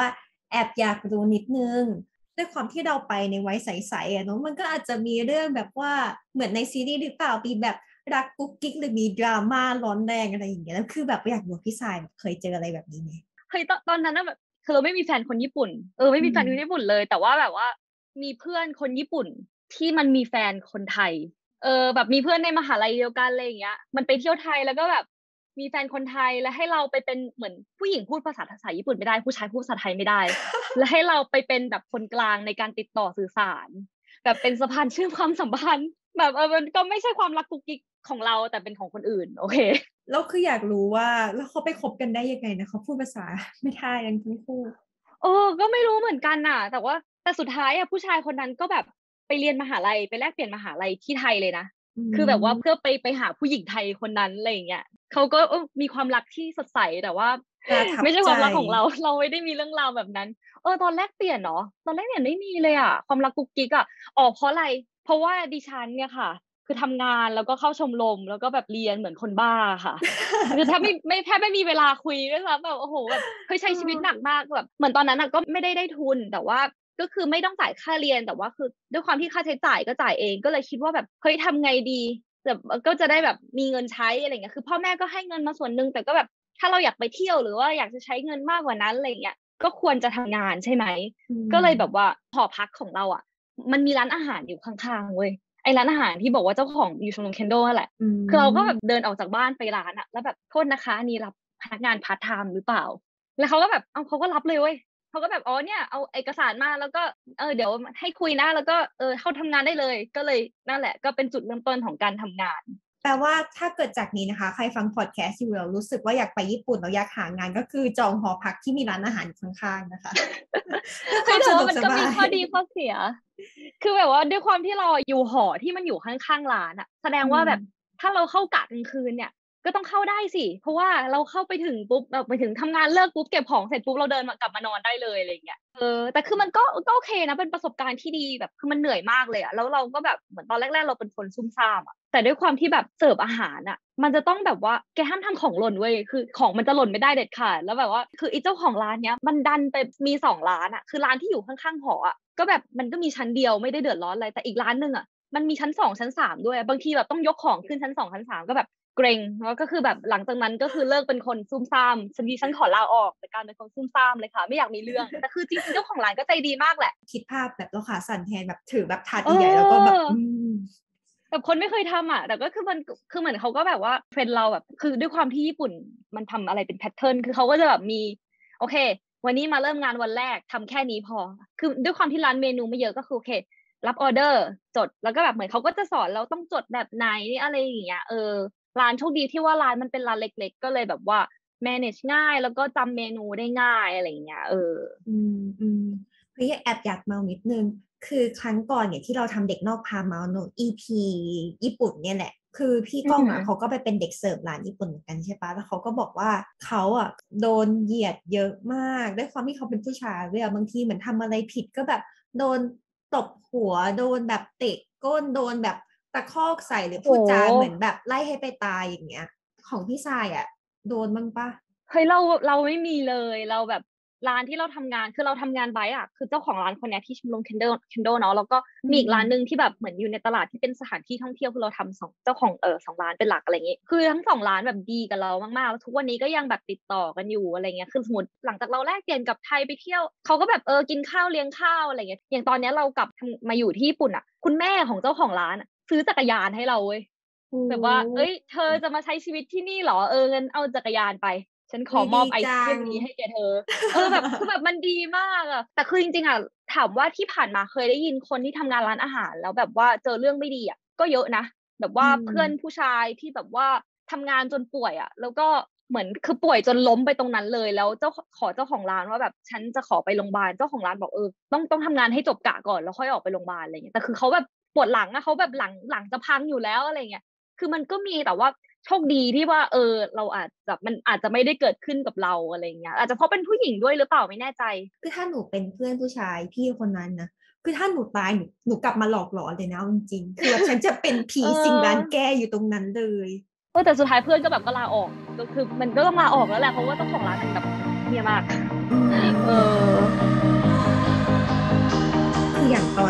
แอบอยากรู้นิดนึงด้วยความที่เราไปในวัยใสๆอะเนาะมันก็อาจจะมีเรื่องแบบว่าเหมือนในซีรีส์หรือเปล่ามีแบบรักกุ๊กกิ๊กหรือมีดราม่าร้อนแรงอะไรอย่างเงี้ยแล้วคือแบบอยากรู้พี่สายเคยเจออะไรแบบนี้ไหมเฮ้ยตอนนั้นน่ะแบบคือเราไม่มีแฟนคนญี่ปุ่นไม่อืมีแฟนคนมญี่ปุ่นเลยแต่ว่าแบบว่ามีเพื่อนคนญี่ปุ่นที่มันมีแฟนคนไทยแบบมีเพื่อนในมหาลัยเดียวกันอะไรอย่างเงี้ยมันไปเที่ยวไทยแล้วก็แบบมีแฟนคนไทยแล้วให้เราไปเป็นเหมือนผู้หญิงพูดภาษาญี่ปุ่นไม่ได้ผู้ชายพูดภาษาไทยไม่ได้แล้วให้เราไปเป็นแบบคนกลางในการติดต่อสื่อสารแบบเป็นสะพานเชื่อมความสัมพันธ์แบบมันก็ไม่ใช่ความรักกุ๊กกิ๊กของเราแต่เป็นของคนอื่นโอเคแล้วคืออยากรู้ว่าแล้วเขาไปคบกันได้ยังไงนะเขาพูดภาษาไม่ได้ทั้งคู่ก็ไม่รู้เหมือนกันน่ะแต่สุดท้ายอ่ะผู้ชายคนนั้นก็แบบไปเรียนมหาลัยไปแลกเปลี่ยนมหาลัยที่ไทยเลยนะอืคือแบบว่าเพื่อมไปหาผู้หญิงไทยคนนั้นอะไรอย่างเงี้ยเขาก็มีความรักที่สดใสแต่ว่าประทั บไม่ใช่ใจความรักของเราเราไม่ได้มีเรื่องราวแบบนั้นตอนแรกเปลี่ยนเนาะตอนแรกเนี่ยไม่มีเลยอ่ะความรักกุ๊กกิ๊กอ่ะเพราะอะไรเพราะว่าดิฉันเนี่ยค่ะคือทำงานแล้วก็เข้าชมรมแล้วก็แบบเรียนเหมือนคนบ้าค่ะ คือแทบไม่มีเวลาคุยด้วยซ้ำแบบโอ้โหแบบเฮ้ยเอใช้ชีวิตหนักอมากแบบเหมือนตอนนั้นน่ะก็ไม่ได้ทุนแต่ว่าก็คือไม่ต้องจ่ายค่าเรียนแต่ว่าคือด้วยความที่ค่าใช้จ่ายก็จ่ายเองก็เลยคิดว่าแบบเฮ้ยทำไงดีแบบก็จะได้แบบมีเงินใช้อะไรเงี้ยคือพ่อแม่ก็ให้เงินมาส่วนหนึ่งแต่ก็แบบถ้าเราอยากไปเที่ยวหรือว่าอยากจะใช้เงินมากกว่านั้นอะไรเงี้ยก็ควรจะทำงานใช่ไหมอืก็เลยแบบมว่าหอพักของเราอ่ะมันมีร้านอาหารอยู่ข้างๆเว้ยไอ้ร้านอาหารที่บอกว่าเจ้าของอยู่ชมรมเคนโดนั่นแหละอืคือเราก็แบบมเดินออกจากบ้านไปร้านอะแล้วแบบโทษนะคะอันนี้รับพนักงานพาร์ทไทม์หรือเปล่าแล้วเขาก็แบบเขาก็รับเลยเว้ยเขาก็แบบอ๋อเนี่ยเอาเอกสารมาแล้วก็เดี๋ยวให้คุยนะแล้วก็เข้าทำงานได้เลยก็เลยนั่นแหละก็เป็นจุดเริ่มต้นของการทำงานแปลว่าถ้าเกิดจากนี้นะคะใครฟังพอดแคสต์อยู่แล้วรู้สึกว่าอยากไปญี่ปุ่นแล้วอยากหางานก็คือจองหอพักที่มีร้านอาหารอยู่ข้างๆนะคะเพื่อความสะดเฮ้ยแต่ว่าวกสบามันก็มีข้อยดีข้อเสียคือแบบว่าด้วยความที่เราอยู่หอที่มันอยู่ข้างๆร้านอะแสดงอืมว่าแบบถ้าเราเข้ากะกลางคืนเนี่ยก็ต้องเข้าได้สิเพราะว่าเราเข้าไปถึงปุ๊บแบบไปถึงทำงานเลิกปุ๊บเก็บของเสร็จปุ๊บเราเดินมากลับมานอนได้เลยอะไรอย่างเงี้ยแต่คือมันก็โอเคนะเป็นประสบการณ์ที่ดีแบบคือมันเหนื่อยมากเลยอะแล้วเราก็แบบเหมือนตอนแรกๆเราเป็นคนซุ่มซ่ามอะแต่ด้วยความที่แบบเสิร์ฟอาหารอะมันจะต้องแบบว่าแกห้ามทำของหล่นเว้ยคือของมันจะหล่นไม่ได้เด็ดขาดแล้วแบบว่าคือไอ้เจ้าของร้านเนี้ยมันดันไปมี2 ร้านอะคือร้านที่อยู่ข้างๆหออะก็แบบมันก็มีชั้นเดียวไม่ได้เดือดร้อนอะไรแต่อีกร้านหนึ่งอะมันมีชั้น 2 ชั้น 3ด้วยบางทีแบบต้องยกของขึ้นชั้น 2 ชั้น 3ก็แบบเกรงแล้วก็คือแบบหลังจากนั้นก็คือเลิกเป็นคนซุ่มซ่ามฉันขอลาออกจากการเป็นคนซุ่มซ่ามเลยค่ะไม่อยากมีเรื่องแต่คือจริงๆเจ้าของร้านก็ใจดีมากแหละคิดภาพแบบเราขาสั่นแทนแบบถือแบบถาดเอใหญ่ๆแล้วก็แบบอมแบบคนไม่เคยทำอ่ะแต่ก็คือมันคือเหมือนเขาก็แบบว่าเทรนเราแบบคือด้วยความที่ญี่ปุ่นมันทำอะไรเป็นแพทเทิร์นคือเขาก็จะแบบมีโอเควันนี้มาเริ่มงานวันแรกทำแค่นี้พอคือด้วยความที่ร้านเมนูไม่เยอะก็คือโอเครับออเดอร์จดแล้วก็แบบเหมือนเขาก็จะสอนเราต้องจดแบบไหนอะไรอย่างเงี้ยร้านโชคดีที่ว่าร้านมันเป็นร้านเล็กๆก็เลยแบบว่า manage ง่ายแล้วก็จำเมนูได้ง่ายอะไรอย่างเงี้ยอืมอืมเฮ้ยแอบอยากเมานิดนึงคือครั้งก่อนเนี่ยที่เราทำเด็กนอกพาเมาโน EP ญี่ปุ่นเนี่ยแหละคือพี่อืก้องอ่ะเขามก็ไปเป็นเด็กเสิร์ฟร้านญี่ปุ่นเหมือนกันใช่ปะแล้วเขาก็บอกว่าเขาอ่ะโดนเหยียดเยอะมากด้วยความที่เขาเป็นผู้ชายเวลาบางทีเหมือนทำอะไรผิดก็แบบโดนตบหัวโดนแบบเตะก้นโดนแบบตะคอกใส่หรือโพูดจาเหมือนหแบบไล่ให้ไปตายอย่างเงี้ยของพี่ทรายอ่ะโดนบ้างปะเฮ้ยเราไม่มีเลยเราแบบร้านที่เราทำงานคือเราทำงานไบอะคือเจ้าของร้านคนเนี้ยที่ชมรม Kindle เนาะแล้วก็อืมีอีกร้านหนึ่งมที่แบบเหมือนอยู่ในตลาดที่เป็นสถานที่ท่องเที่ยวคือเราทำเจ้าของ2 ร้านเป็นหลักอะไรอย่างงี้คือทั้ง2 ร้านแบบดีกับเรามากๆแล้วทุกวันนี้ก็ยังแบบติดต่อกันอยู่อะไรเงี้ยคือสมมติหลังจากเราแลกเปลี่ยนกับไทยไปเที่ยวเขาก็แบบกินข้าวเลี้ยงข้าวอะไรเงี้ยอย่างตอนเนี้ยเรากลับมาอยู่ที่ญี่ปุ่นอะคุณแม่ของเจ้าของร้านอะซื้อจักรยานให้เราเว้ยโอ้แบบว่าเอ้ยเธอจะมาใช้ชีวิตที่นี่เหรองั้นเอาจักรยานไปฉันขอวีดีมอบไอจังเทมนี้ให้แกเธอแบบคือแบบมันดีมากอะแต่คือจริงๆอะถามว่าที่ผ่านมาเคยได้ยินคนที่ทำงานร้านอาหารแล้วแบบว่าเจอเรื่องไม่ดีอะก็เยอะนะแบบอืว่ามเพื่อนผู้ชายที่แบบว่าทำงานจนป่วยอะแล้วก็เหมือนคือป่วยจนล้มไปตรงนั้นเลยแล้วเจ้าของร้านว่าแบบฉันจะขอไปโรงพยาบาลเจ้าของร้านบอกต้องทำงานให้จบกะก่อนแล้วค่อยออกไปโรงพยาบาลอะไรเงี้ยแต่คือเขาแบบปวดหลังอะเขาแบบหลังจะพังอยู่แล้วอะไรเงี้ย คือมันก็มีแต่ว่าโชคดีที่ว่าเราอาจจะมันอาจจะไม่ได้เกิดขึ้นกับเราอะไรเงี้ยอาจจะเพราะเป็นผู้หญิงด้วยหรือเปล่าไม่แน่ใจคือถ้าหนูเป็นเพื่อนผู้ชายพี่คนนั้นนะคือถ้าหนูตายหนูกลับมาหลอกหลอนเลยนะเอาจริงๆคือแบบฉันจะเป็นผีเสิงร้านออแก้อยู่ตรงนั้นเลยแต่สุดท้ายเพื่อนก็แบบก็ลาออกก็คือมันก็ต้องลาออกแล้วแหละเพราะว่าเจ้าของร้านมันแบบเฮี้ยมากอืเอมอ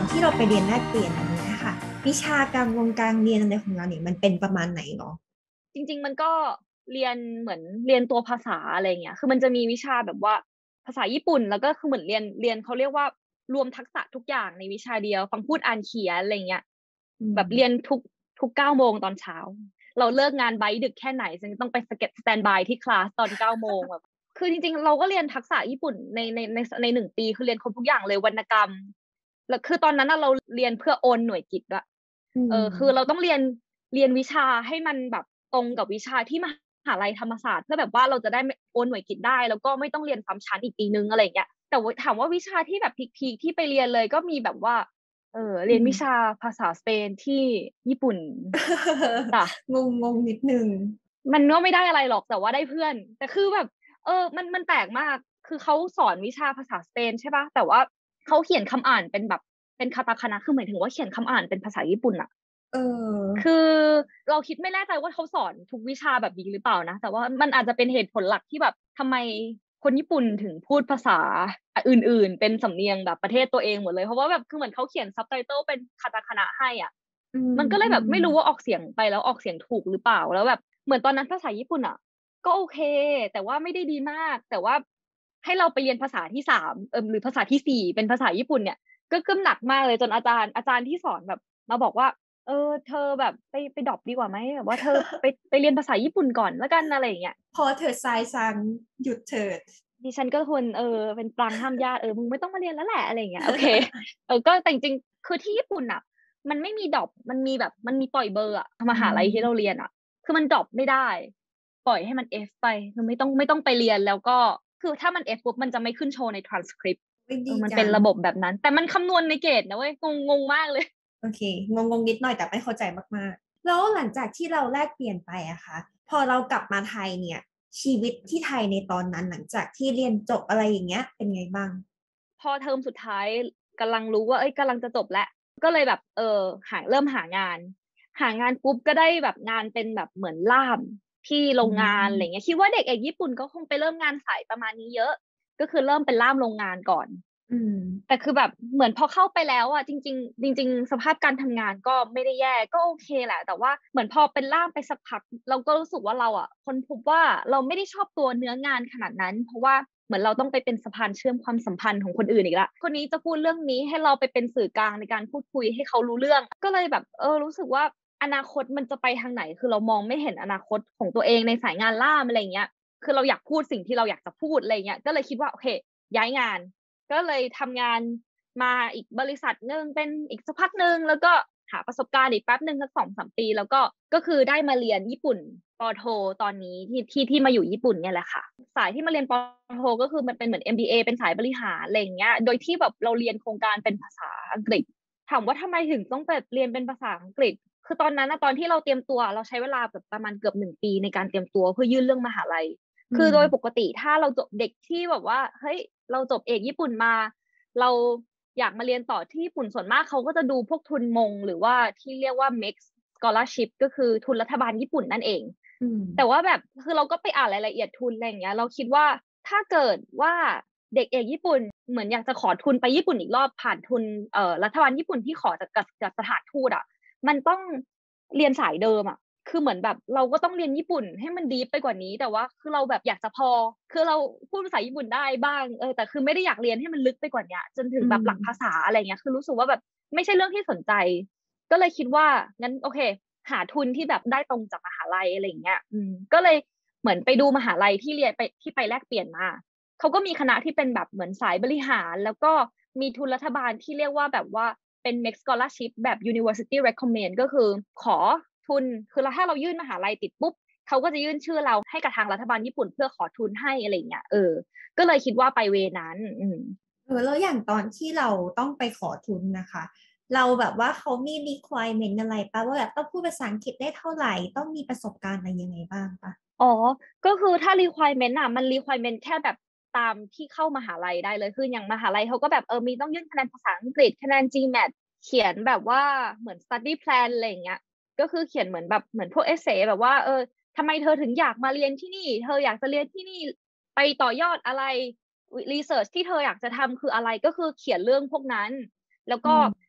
ที่เราไปเรียนแลกเปลี่ยนอย่างนี้ยค่ะวิชาการเรียนอะไรของเราเนี่ยมันเป็นประมาณไหนหรอจริงๆมันก็เรียนเหมือนเรียนตัวภาษาอะไรเงี้ยคือมันจะมีวิชาแบบว่าภาษาญี่ปุ่นแล้วก็คือเหมือนเรียนเขาเรียกว่ารวมทักษะทุกอย่างในวิชาเดียวฟังพูดอ่านเขียนอะไรเงี้ยอืมแบบเรียนทุก9 โมงตอนเช้าเราเลิกงานไบท์ดึกแค่ไหนฉันต้องไปสแตนบายที่คลาสตอน9 โมงแบบคือจริงๆเราก็เรียนทักษะญี่ปุ่นใน1 ปีคือเรียนครบทุกอย่างเลยวรรณกรรมแล้วคือตอนนั้นน่ะเราเรียนเพื่อโอนหน่วยกิตด้วยอืมคือเราต้องเรียนวิชาให้มันแบบตรงกับวิชาที่มหาลัยธรรมศาสตร์เพื่อแบบว่าเราจะได้โอนหน่วยกิตได้แล้วก็ไม่ต้องเรียนซ้ำชั้นอีกปีนึงอะไรอย่างเงี้ยแต่ว่าถามว่าวิชาที่แบบพีคๆที่ไปเรียนเลยก็มีแบบว่าเรีอืมยนวิชาภาษาสเปนที่ญี่ปุ่นจ้ะงงนิดนึงมันก็ไม่ได้อะไรหรอกแต่ว่าได้เพื่อนแต่คือแบบมันแปลกมากคือเขาสอนวิชาภาษาสเปนใช่ปะแต่ว่าเขาเขียนคำอ่านเป็นแบบเป็นคาตาคานะคือหมายถึงว่าเขียนคำอ่านเป็นภาษาญี่ปุ่นอะเออคือเราคิดไม่แน่ใจว่าเขาสอนทุกวิชาแบบนี้หรือเปล่านะแต่ว่ามันอาจจะเป็นเหตุผลหลักที่แบบทำไมคนญี่ปุ่นถึงพูดภาษาอื่นๆเป็นสำเนียงแบบประเทศตัวเองหมดเลยเพราะว่าแบบคือเหมือนเขาเขียนซับไตเติลเป็นคาตาคานะให้อ่ะอืมมันก็เลยอืมแบบไม่รู้ว่าออกเสียงไปแล้วออกเสียงถูกหรือเปล่าแล้วแบบเหมือนตอนนั้นภาษาญี่ปุ่นอ่ะก็โอเคแต่ว่าไม่ได้ดีมากแต่ว่าให้เราไปเรียนภาษาที่3หรือภาษาที่4เป็นภาษาญี่ปุ่นเนี่ยก็หนักมากเลยจนอาจารย์ที่สอนแบบมาบอกว่า เธอแบบไปดรอปดีกว่าไหมแบบว่าเธอไปเรียนภาษาญี่ปุ่นก่อนแล้วกันอะไรอย่างเงี้ยพอเถิดทรายซังหยุดเถิดดิฉันก็ทนเป็นปรางห้ามญาติมึงไม่ต้องมาเรียนแล้วแหละอะไรอย่างเงี้ยโอเคก็แต่จริงๆคือที่ญี่ปุ่นอ่ะมันไม่มีดรอปมันมีแบบมันมีปล่อยเบอร์อ่ะมอืหาลัยที่เรามเรียนอ่ะคือมันดรอปไม่ได้ปล่อยให้มัน F ไปคือไม่ต้องไปเรียนแล้วก็คือถ้ามัน F ปุ๊บมันจะไม่ขึ้นโชว์ใน transcript ไม่ดีมันจังเป็นระบบแบบนั้นแต่มันคำนวณในเกรดนะเว้ยงงมากเลยโอเคงงนิดหน่อยแต่ไม่เข้าใจมากๆแล้วหลังจากที่เราแลกเปลี่ยนไปอะคะพอเรากลับมาไทยเนี่ยชีวิตที่ไทยในตอนนั้นหลังจากที่เรียนจบอะไรอย่างเงี้ยเป็นไงบ้างพอเทอมสุดท้ายกำลังรู้ว่าเอ้ยกำลังจะจบแล้วก็เลยแบบเริ่มหางานปุ๊บก็ได้แบบงานเป็นแบบเหมือนล่ามที่โรอืงงานอะไรเงี้มยคิดว่าเด็กเอกญี่ปุ่นก็คงไปเริ่มงานสายประมาณนี้เยอะก็คือเริ่มเป็นล่ามโรงงานก่อนอืมแต่คือแบบเหมือนพอเข้าไปแล้วอ่ะจริงๆสภาพการทำงานก็ไม่ได้แย่ก็โอเคแหละแต่ว่าเหมือนพอเป็นล่ามไปสักพักเราก็รู้สึกว่าเราอ่ะค้นพบว่าเราไม่ได้ชอบตัวเนื้องานขนาดนั้นเพราะว่าเหมือนเราต้องไปเป็นสะพานเชื่อมความสัมพันธ์ของคนอื่นอีกละคนนี้จะพูดเรื่องนี้ให้เราไปเป็นสื่อกลางในการพูดคุยให้เขารู้เรื่องก็เลยแบบรู้สึกว่าอนาคตมันจะไปทางไหนคือเรามองไม่เห็นอนาคตของตัวเองในสายงานล่ามอะไรเงี้ยคือเราอยากพูดสิ่งที่เราอยากจะพูดอะไรเงี้ยก็เลยคิดว่าโอเคย้ายงาน ก็เลยทำงานมาอีกบริษัทหนึ่งเป็นอีกสักพักหนึ่งแล้วก็หาประสบการณ์อีกแป๊บหนึ่งสัก2-3 ปีแล้วก็คือได้มาเรียนญี่ปุ่นปอโทตอนนี้ที่มาอยู่ญี่ปุ่นเนี่ยแหละค่ะสายที่มาเรียนปอโทก็คือมันเป็นเหมือน MBA เป็นสายบริหารอะไรอย่างเงี้ยโดยที่แบบเราเรียนโครงการเป็นภาษาอังกฤษถามว่าทำไมถึงต้องแบบเรียนเป็นภาษาอังกฤษคือตอนนั้นนะตอนที่เราเตรียมตัวเราใช้เวลาแบบประมาณเกือบ1 ปีในการเตรียมตัวเพื่อยื่นเรื่องมหาลัยอืมคือโดยปกติถ้าเราจบเด็กที่แบบว่าเฮ้ยเราจบเอกญี่ปุ่นมาเราอยากมาเรียนต่อที่ญี่ปุ่นส่วนมากเขาก็จะดูพวกทุนมงหรือว่าที่เรียกว่า Mix Scholarship ก็คือทุนรัฐบาลญี่ปุ่นนั่นเองอืมแต่ว่าแบบคือเราก็ไปอ่านรายละเอียดทุนอะไรอย่างเงี้ยเราคิดว่าถ้าเกิดว่าเด็กเอกญี่ปุ่นเหมือนอยากจะขอทุนไปญี่ปุ่นอีกรอบผ่านทุนรัฐบาลญี่ปุ่นที่ขอจากสถานทูตอ่ะมันต้องเรียนสายเดิมอ่ะ คือเหมือนแบบเราก็ต้องเรียนญี่ปุ่นให้มันดีไปกว่านี้แต่ว่าคือเราแบบอยากจะพอคือเราพูดภาษาญี่ปุ่นได้บ้างแต่คือไม่ได้อยากเรียนให้มันลึกไปกว่านี้จนถึงอืแบบหลักภามษาอะไรเงี้ยคือรู้สึกว่าแบบไม่ใช่เรื่องที่สนใจก็เลยคิดว่างั้นโอเคหาทุนที่แบบได้ตรงจากมหาลัยอะไรเงี้ยก็เลยเหมือนไปดูมหาลัยที่เรียนไปที่ไปแลกเปลี่ยนมาเขาก็มีคณะที่เป็นแบบเหมือนสายบริหารแล้วก็มีทุนรัฐบาลที่เรียกว่าแบบว่าเป็น next scholarship แบบ university recommend ก็คือขอ ทุนคือถ้าเรายื่นมหาลัยติดปุ๊บเขาก็จะยื่นชื่อเราให้กับทางรัฐบาลญี่ปุ่นเพื่อขอทุนให้อะไรเงี้ยก็เลยคิดว่าไปเวนั้นแล้วอย่างตอนที่เราต้องไปขอทุนนะคะเราแบบว่าเขามี requirement อะไรปะว่าแบบต้องพูดภาษาอังกฤษได้เท่าไหร่ต้องมีประสบการณ์อะไรยังไงบ้างปะอ๋อก็คือถ้า requirement อ่ะมัน requirement แค่แบบตามที่เข้ามหาลัยได้เลยคืออย่างมหาลัยเขาก็แบบมีต้องยื่นคะแนนภาษาอังกฤษคะแนน GMAT เขียนแบบว่าเหมือน study plan อะไรอย่างเงี้ยก็คือเขียนเหมือนแบบเหมือนพวกเอเซแบบว่าทำไมเธอถึงอยากมาเรียนที่นี่เธออยากจะเรียนที่นี่ไปต่อยอดอะไรรีเสิร์ชที่เธออยากจะทำคืออะไรก็คือเขียนเรื่องพวกนั้นแล้วก็อืม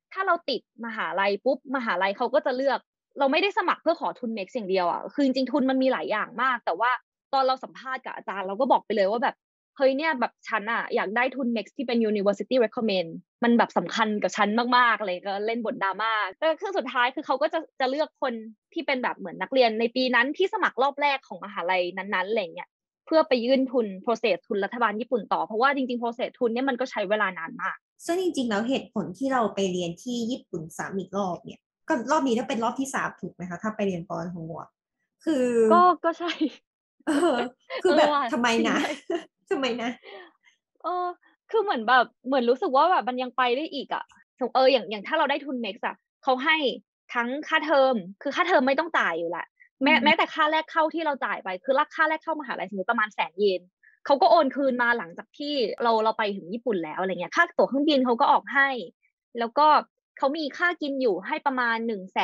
ถ้าเราติดมหาลัยปุ๊บมหาลัยเขาก็จะเลือกเราไม่ได้สมัครเพื่อขอทุน Next อย่างเดียวอ่ะคือจริงๆทุนมันมีหลายอย่างมากแต่ว่าตอนเราสัมภาษณ์กับอาจารย์เราก็บอกไปเลยว่าแบบเฮ้ยเนี่ยแบบฉันอะอยากได้ทุน Next ที่เป็น University Recommend มันแบบสำคัญกับฉันมากๆเลยก็เล่นบทดราม่าก็คือสุดท้ายคือเขาก็จะเลือกคนที่เป็นแบบเหมือนนักเรียนในปีนั้นที่สมัครรอบแรกของมหาลัยนั้นๆอะไรเงี้ยเพื่อไปยื่นทุน process ทุนรัฐบาลญี่ปุ่นต่อเพราะว่าจริงๆ process ทุนเนี่ยมันก็ใช้เวลานานมากซึ่งจริงๆแล้วเหตุผลที่เราไปเรียนที่ญี่ปุ่นซ้ำอีกรอบเนี่ยก็รอบนี้จะเป็นรอบที่3ถูกไหมคะถ้าไปเรียนปอโทอ่ะคือก็ใช่เออคือแบบว่ะทำไมนะจริงด้วยทำไมนะเออคือเหมือนแบบเหมือนรู้สึกว่าแบบมันยังไปได้อีกอ่ะอย่างถ้าเราได้ทุน Next อ่ะเขาให้ทั้งค่าเทอมคือค่าเทอมไม่ต้องจ่ายอยู่ละแม้แต่ค่าแรกเข้าที่เราจ่ายไปคือค่าแรกเข้ามหาลัยสมมติประมาณ100,000 เยนเขาก็โอนคืนมาหลังจากที่เราไปถึงญี่ปุ่นแล้วอะไรเงี้ยค่าตั๋วเครื่องบินเขาก็ออกให้แล้วก็เขามีค่ากินอยู่ให้ประมาณ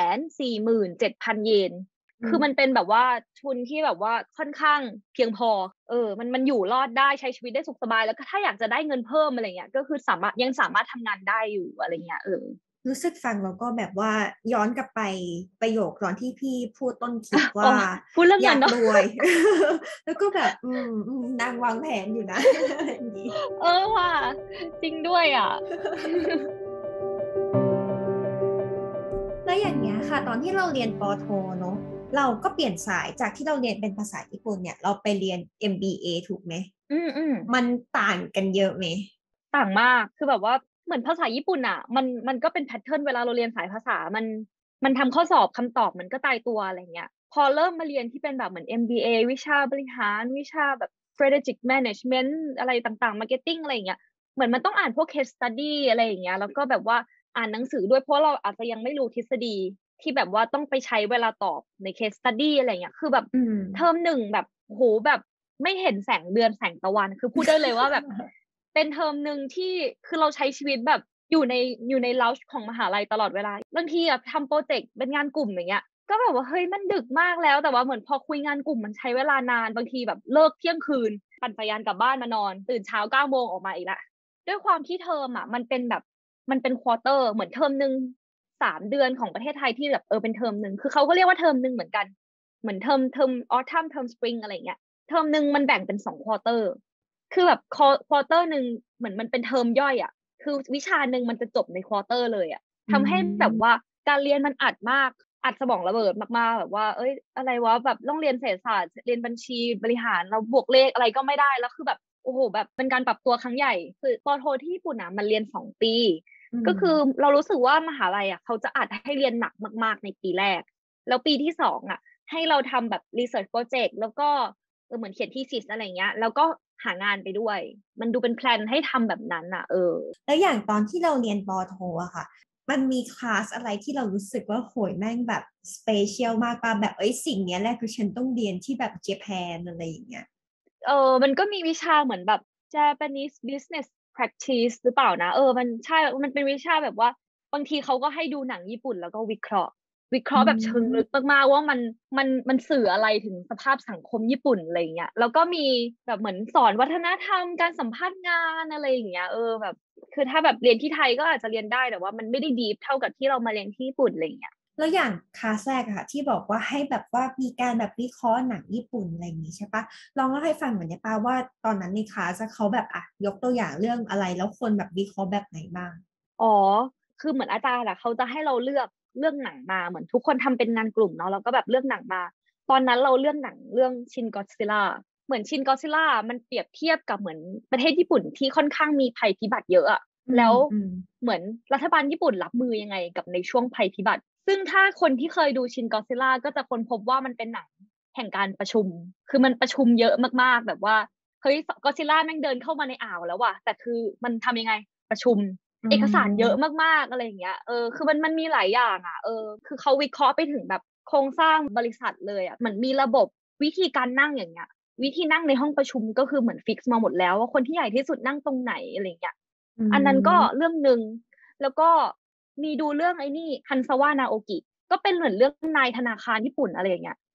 147,000 เยน คือมันเป็นแบบว่าทุนที่แบบว่าค่อนข้างเพียงพอมันอยู่รอดได้ใช้ชีวิตได้สุขสบายแล้วก็ถ้าอยากจะได้เงินเพิ่มอะไรเงี้ยก็คือยังสามารถทำงานได้อยู่อะไรเงี้ยรู้สึกฟังแล้วก็แบบว่าย้อนกลับไปประโยคตอนที่พี่พูดต้นคลิปอ๋อว่าพูดเรื่องอยากเงินเนาะรวย แล้วก็แบบนางวางแผนอยู่นะอย่างนี้ว่ะจริงด้วยอ่ะแล้วอย่างเงี้ยค่ะตอนที่เราเรียนปอโทเนอะเราก็เปลี่ยนสายจากที่เราเรียนเป็นภาษาญี่ปุ่นเนี่ยเราไปเรียน MBA ถูกไหมอืมมันต่างกันเยอะไหมต่างมากคือแบบว่าเหมือนภาษาญี่ปุ่นอ่ะมันก็เป็นแพทเทิร์นเวลาเราเรียนสายภาษามันทำข้อสอบคำตอบมันก็ตายตัวอะไรเงี้ยพอเริ่มมาเรียนที่เป็นแบบเหมือน MBA วิชาบริหารวิชาแบบ strategic management อะไรต่างๆ marketing อะไรเงี้ยเหมือนมันต้องอ่านพวก case study อะไรอย่างเงี้ยแล้วก็แบบว่าอ่านหนังสือด้วยเพราะเราอาจจะยังไม่รู้ทฤษฎีที่แบบว่าต้องไปใช้เวลาตอบใน case study อะไรเงี้ยคือแบบอืมเทอมหนึ่งแบบโหแบบไม่เห็นแสงเดือนแสงตะวันคือพูดได้เลยว่าแบบ เป็นเทอมหนึ่งที่คือเราใช้ชีวิตแบบอยู่ในเลาจ์ของมหาลัยตลอดเวลาบางทีอะทำโปรเจกต์เป็นงานกลุ่มอย่างเงี้ยก็แบบว่าเฮ้ยมันดึกมากแล้วแต่ว่าเหมือนพอคุยงานกลุ่มมันใช้เวลานานบางทีแบบเลิกเที่ยงคืนปั่นจักรยานกลับบ้านมานอนตื่นเช้า9 โมงออกมาอีกละด้วยความที่เทอมอะมันเป็นแบบมันเป็นควอเตอร์เหมือนเทอมหนึ่ง3 เดือนของประเทศไทยที่แบบเป็นเทอมหนึ่งคือเขาก็เรียกว่าเทอมหนึ่งเหมือนกันเหมือนเทอมออทัมเทอมสปริงอะไรเงี้ยเทอมหนึ่งมันแบ่งเป็น2 ควอเตอร์ คือแบบควอเตอร์หนึ่งเหมือนมันเป็นเทอมย่อยอ่ะคือวิชาหนึ่งมันจะจบในควอเตอร์เลยอ่ะอืทำให้แบบว่ามการเรียนมันอัดมากอัดสมองระเบิดมากๆแบบว่าเอ้ยอะไรวะแบบต้องเรียนเศรษฐศาสตร์เรียนบัญชีบริหารเราบวกเลขอะไรก็ไม่ได้แล้วคือแบบโอ้โหแบบเป็นการปรับตัวครั้งใหญ่คือปอโทที่ญี่ปุ่นอ่ะมันเรียน2 ปีอืมก็คือเรารู้สึกว่ามหาลัยอ่ะเขาจะอัดให้เรียนหนักมากๆในปีแรกแล้วปีที่2อ่ะให้เราทำแบบ research project แล้วก็ เหมือนเขียนทีซิสอะไรเงี้ยแล้วก็หางานไปด้วยมันดูเป็นแพลนให้ทำแบบนั้นอ่ะแล้วอย่างตอนที่เราเรียนปอโทอะค่ะมันมีคลาสอะไรที่เรารู้สึกว่าโหยแม่งแบบสเปเชียลมากป่ะแบบสิ่งเนี้ยแหละคือฉันต้องเรียนที่แบบเจแปนอะไรอย่างเงี้ยมันก็มีวิชาเหมือนแบบ Japanese Business Practice หรือเปล่านะมันใช่มันเป็นวิชาแบบว่าบางทีเขาก็ให้ดูหนังญี่ปุ่นแล้วก็วิเคราะห์อืแบบเชิงลึกมมากๆว่ามันสื่ออะไรถึงสภาพสังคมญี่ปุ่นอะไรเงี้ยแล้วก็มีแบบเหมือนสอนวัฒนธรรมการสัมภาษณ์งานอะไรอย่างเงี้ยแบบคือถ้าแบบเรียนที่ไทยก็อาจจะเรียนได้แต่ว่ามันไม่ได้ดีฟเท่ากับที่เรามาเรียนที่ญี่ปุ่นอะไรเงี้ยแล้วอย่างคลาสแรกอะค่ะที่บอกว่าให้แบบว่ามีการแบบวิเคราะห์หนังญี่ปุ่นอะไรอย่างงี้ใช่ปะลองเล่าให้ฟังหน่อยได้ปะว่าตอนนั้นในคลาสอะเขาแบบยกตัวอย่างเรื่องอะไรแล้วคนแบบวิเคราะห์แบบไหนบ้างอ๋อคือเหมือนอาจารย์อะเขาจะให้เราเลือกหนังมาเหมือนทุกคนทำเป็นงานกลุ่มเนาะแล้วก็แบบเลือกหนังมาตอนนั้นเราเลือกหนังเรื่องชินก็อดซิลล่าเหมือนชินก็อดซิลล่ามันเปรียบเทียบกับเหมือนประเทศญี่ปุ่นที่ค่อนข้างมีภัยพิบัติเยอะอะอืมแล้วอืมเหมือนรัฐบาลญี่ปุ่นรับมือยังไงกับในช่วงภัยพิบัติซึ่งถ้าคนที่เคยดูชินก็อดซิลล่าก็จะค้นพบว่ามันเป็นหนังแห่งการประชุมคือมันประชุมเยอะมากๆแบบว่าเฮ้ยก็อดซิลล่าแม่งเดินเข้ามาในอ่าวแล้วว่ะแต่คือมันทำยังไงประชุมอ๋เอกสารเยอะอมากๆอะไรอย่างเงี้ยคือมันมีหลายอย่างอ่ะคือเขาวิเคราะห์ไปถึงแบบโครงสร้างบริษัทเลยอ่ะเหมือนมีระบบวิธีการนั่งอย่างเงี้ยวิธีนั่งในห้องประชุมก็คือเหมือนฟิกซ์มาหมดแล้วว่าคนที่ใหญ่ที่สุดนั่งตรงไหนอะไรเงี้ยอือันนั้นก็มเรื่องหนึ่งแล้วก็มีดูเรื่องไอ้นี่ฮันซาวะนาโอกิก็เป็นเหมือนเรื่องนายธนาคารญี่ปุ่นอะไรอย่างเงี้ย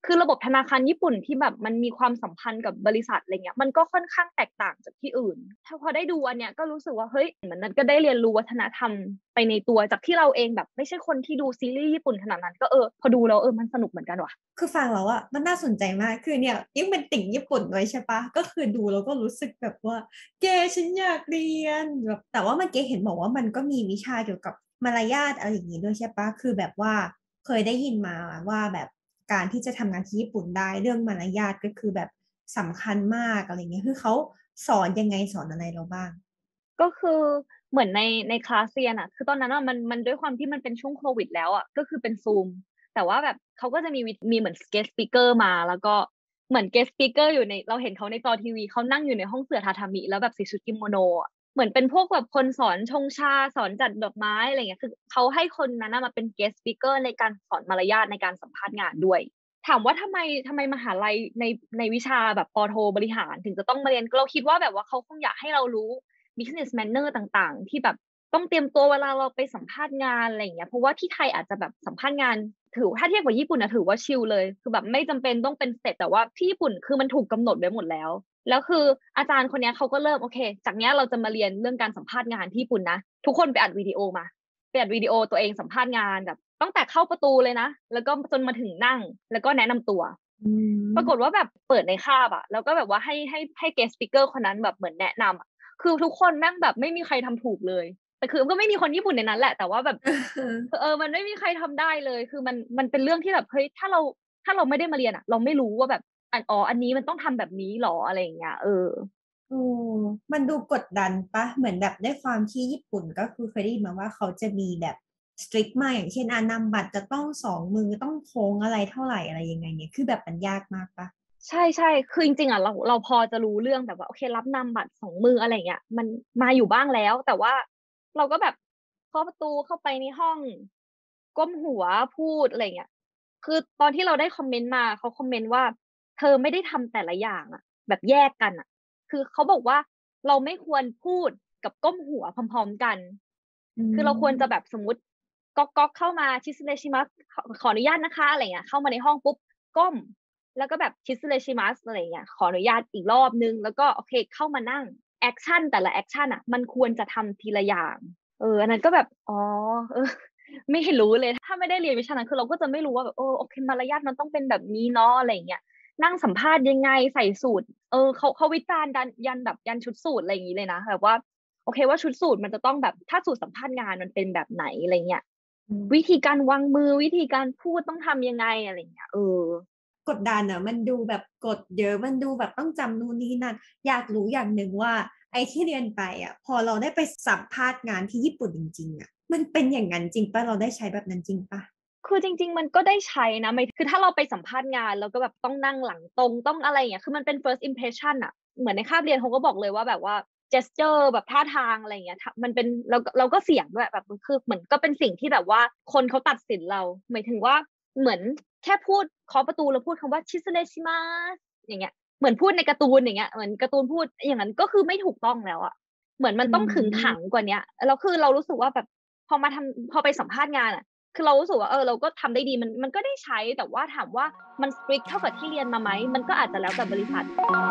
คือระบบธนาคารญี่ปุ่นที่แบบมันมีความสัมพันธ์กับบริษัทอะไรเงี้ยมันก็ค่อนข้างแตกต่างจากที่อื่นถ้าพอได้ดูอันเนี้ยก็รู้สึกว่าเฮ้ยเหมือนนั้นก็ได้เรียนรู้วัฒนธรรมไปในตัวจากที่เราเองแบบไม่ใช่คนที่ดูซีรีส์ญี่ปุ่นขนาดนั้นก็พอดูแล้วมันสนุกเหมือนกันว่ะคือฟังแล้วอะมันน่าสนใจมากคือเนี่ยยิ่งเป็นติ่งญี่ปุ่นด้วยใช่ปะก็คือดูแล้วก็รู้สึกแบบว่าเกฉันอยากเรียนแบบแต่ว่าเมื่อกี้เห็นบอกว่ามันก็มีวิชาเกี่ยวกับมารยาทอะไรอย่างนี้ด้วยใช่ปะคือแบบว่าเคยได้ยินมาว่าแบบการที่จะทำงานที่ญี่ปุ่นได้เรื่องมารยาทก็คือแบบสำคัญมากอะไรเงี้ยคือเขาสอนยังไงสอนอะไรเราบ้างก็คือเหมือนในคลาสเรียนอ่ะคือตอนนั้นอ่ะมันด้วยความที่มันเป็นช่วงโควิดแล้วอ่ะก็คือเป็นซูมแต่ว่าแบบเขาก็จะมีเหมือน guest speaker มาแล้วก็เหมือน guest speaker อยู่ในเราเห็นเขาในจอทีวีเขานั่งอยู่ในห้องเสื่อทาทามิแล้วแบบใส่ชุดกิโมโนอ่ะเหมือนเป็นพวกแบบคนสอนชงชาสอนจัดดอกไม้อะไรเงี้ยคือเขาให้คนนั้นนะมาเป็น guest speaker ในการสอนมารยาทในการสัมภาษณ์งานด้วยถามว่าทำไมมหาลัยในวิชาแบบปอโทบริหารถึงจะต้องมาเรียนเราคิดว่าแบบว่าเขาคงอยากให้เรารู้ business manner ต่างๆที่แบบต้องเตรียมตัวเวลาเราไปสัมภาษณ์งานอะไรอย่างเงี้ยเพราะว่าที่ไทยอาจจะแบบสัมภาษณ์งานถือถ้าเทียบกับญี่ปุ่นนะถือว่าชิลเลยคือแบบไม่จำเป็นต้องเป็นสเต็ปแต่ว่าที่ญี่ปุ่นคือมันถูกกำหนดไว้หมดแล้วแล้วคืออาจารย์คนนี้เขาก็เริ่มโอเคจากเนี้ยเราจะมาเรียนเรื่องการสัมภาษณ์งานที่ญี่ปุ่นนะทุกคนไปอัดวิดีโอมาไปอัดวิดีโอตัวเองสัมภาษณ์งานแบบตั้งแต่เข้าประตูเลยนะแล้วก็จนมาถึงนั่งแล้วก็แนะนำตัวอืปรากฏมว่าแบบเปิดในคาบอะแล้วก็แบบว่าให้ guest speaker คนนั้นแบบเหมือนแนะนำอะ คือทุกคนแม่งแบบไม่มีใครทำถูกเลยแต่คือก็ไม่มีคนญี่ปุ่นในนั้นแหละแต่ว่าแบบมันไม่มีใครทำได้เลยคือมันเป็นเรื่องที่แบบเฮ้ยถ้าเราไม่ได้มาเรียนอะเราไม่รู้ว่าแบบอันนี้มันต้องทำแบบนี้หรออะไรอย่างเงี้ยโอ้มันดูกดดันปะเหมือนแบบด้วยความที่ญี่ปุ่นก็คือเคยได้ยินมาว่าเขาจะมีแบบสตริกมากอย่างเช่นนามบัตรจะต้อง2 มือต้องโค้งอะไรเท่าไหร่อะไรยังไงเนี่ยคือแบบมันยากมากปะใช่ใช่คือจริงๆอ่ะเราพอจะรู้เรื่องแบบว่าโอเครับนำบัตร2 มืออะไรเงี้ยมันมาอยู่บ้างแล้วแต่ว่าเราก็แบบเคาะประตูเข้าไปในห้องก้มหัวพูดอะไรเงี้ยคือตอนที่เราได้คอมเมนต์มาเขาคอมเมนต์ว่าเธอไม่ได้ทำแต่ละอย่างอ่ะแบบแยกกันอ่ะคือเขาบอกว่าเราไม่ควรพูดกับก้มหัวพร้อมๆกันอืคือเราควรจะแบมบสมมติก๊อกเข้ามาชิสเลชิมัสขออนุญาตนะคะอะไรเงี้ยเข้ามาในห้องปุ๊บก้ม แล้วก็แบบชิสเลชิมัสอะไรเงี้ยขออนุญาตอีกรอบนึงแล้วก็โอเคเข้ามานั่งแอคชั่นแต่ละแอคชั่นอ่ะมันควรจะทำทีละอย่างอันนั้นก็แบบเออไม่เห็นรู้เลยถ้าไม่ได้เรียนวิชานั้นคือเราก็จะไม่รู้ว่าแบบโอเคมารยาทมันต้องเป็นแบบนี้เนาะอะไรเงี้ยนั่งสัมภาษณ์ยังไงใส่สูทเขาวิจารณ์ยันแบบยันชุดสูทอะไรอย่างนี้เลยนะแบบว่าโอเคว่าชุดสูทมันจะต้องแบบถ้าสูทสัมภาษณ์งานมันเป็นแบบไหนอะไรเงี้ยอืมวิธีการวางมือวิธีการพูดต้องทำยังไงอะไรเงี้ยกดดันอ่ะมันดูแบบกดเยอะมันดูแบบต้องจำนู่นนี่นั่นอยากรู้อย่างหนึ่งว่าไอ้ที่เรียนไปอ่ะพอเราได้ไปสัมภาษณ์งานที่ญี่ปุ่นจริงๆอ่ะมันเป็นอย่างนั้นจริงปะเราได้ใช้แบบนั้นจริงปะคือจริงๆมันก็ได้ใช้นะไม่คือถ้าเราไปสัมภาษณ์งานแล้วก็แบบต้องนั่งหลังตรงต้องอะไรอย่างเงี้ยคือมันเป็น first impression อะเหมือนในคาบเรียนเขาก็บอกเลยว่าแบบว่า gesture แบบท่าทางอะไรอย่างเงี้ยมันเป็นเราก็เสี่ยงด้วยแบบคือเหมือนก็เป็นสิ่งที่แบบว่าคนเขาตัดสินเราหมายถึงว่าเหมือนแค่พูดเคาะประตูแล้วพูดคำว่าชิสเลชิมาสอย่างเงี้ยเหมือนพูดในการ์ตูนอย่างเงี้ยเหมือนการ์ตูนพูดอย่างนั้นก็คือไม่ถูกต้องแล้วอะเหมือนมันอืต้องขึงขังมกว่าเนี้ยแล้วคือเรารู้สึกว่าแบบพอไปสัมภาษณ์งานอะ คือเรารู้สึกว่าเราก็ทำได้ดีมันก็ได้ใช้แต่ว่าถามว่ามัน strict เท่ากับที่เรียนมาไหมมันก็อาจจะแล้วแต่บริษัท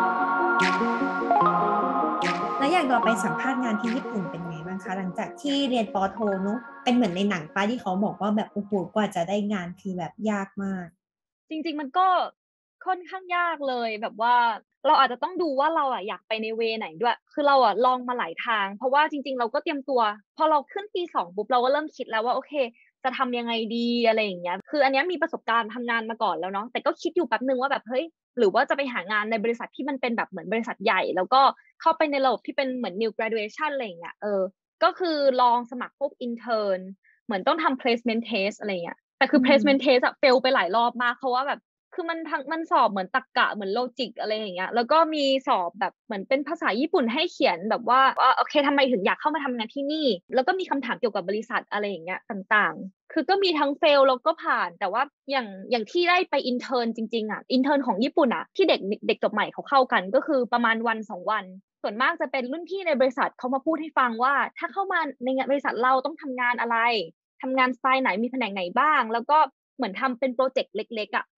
แล้วอย่างเราไปสัมภาษณ์งานที่ญี่ปุ่นเป็นไงบ้างคะหลังจากที่เรียนปอโทเนอะเป็นเหมือนในหนังป้าที่เขาบอกว่าแบบโอ้โหกว่าจะได้งานคือแบบยากมากจริงๆมันก็ค่อนข้างยากเลยแบบว่าเราอาจจะต้องดูว่าเราอะอยากไปในเวไหนด้วยคือเราอะลองมาหลายทางเพราะว่าจริงๆเราก็เตรียมตัวพอเราขึ้นปี 2ปุ๊บเราก็เริ่มคิดแล้วว่าโอเคจะทำยังไงดีอะไรอย่างเงี้ยคืออันเนี้ยมีประสบการณ์ทำงานมาก่อนแล้วเนาะแต่ก็คิดอยู่แป๊บนึงว่าแบบเฮ้ยหรือว่าจะไปหางานในบริษัทที่มันเป็นแบบเหมือนบริษัทใหญ่แล้วก็เข้าไปในระบบที่เป็นเหมือน new graduation อะไรอย่างเงี้ยก็คือลองสมัครพวก intern เหมือนต้องทำ placement test อะไรเงี้ยแต่คืออืม placement test อะ fail ไปหลายรอบมากเพราะว่าแบบคือมันสอบเหมือนตรรกะเหมือนโลจิกอะไรอย่างเงี้ยแล้วก็มีสอบแบบเหมือนเป็นภาษาญี่ปุ่นให้เขียนแบบว่าโอเคทำไมถึงอยากเข้ามาทำงานที่นี่แล้วก็มีคำถามเกี่ยวกับบริษัทอะไรอย่างเงี้ยต่างๆคือก็มีทั้ง fail แล้วก็ผ่านแต่ว่าอย่างที่ได้ไป intern จริงๆอ่ะ intern ของญี่ปุ่นอ่ะที่เด็กจบใหม่เขาเข้ากันก็คือประมาณ1-2 วันส่วนมากจะเป็นรุ่นพี่ในบริษัทเขามาพูดให้ฟังว่าถ้าเข้ามาในบริษัทเราต้องทำงานอะไร ทำงานสไตล์ไหนมีแผนกไหนบ้างแล้วก็เหมือนทำเป็นโปรเจกต์เล็กๆอ่ะ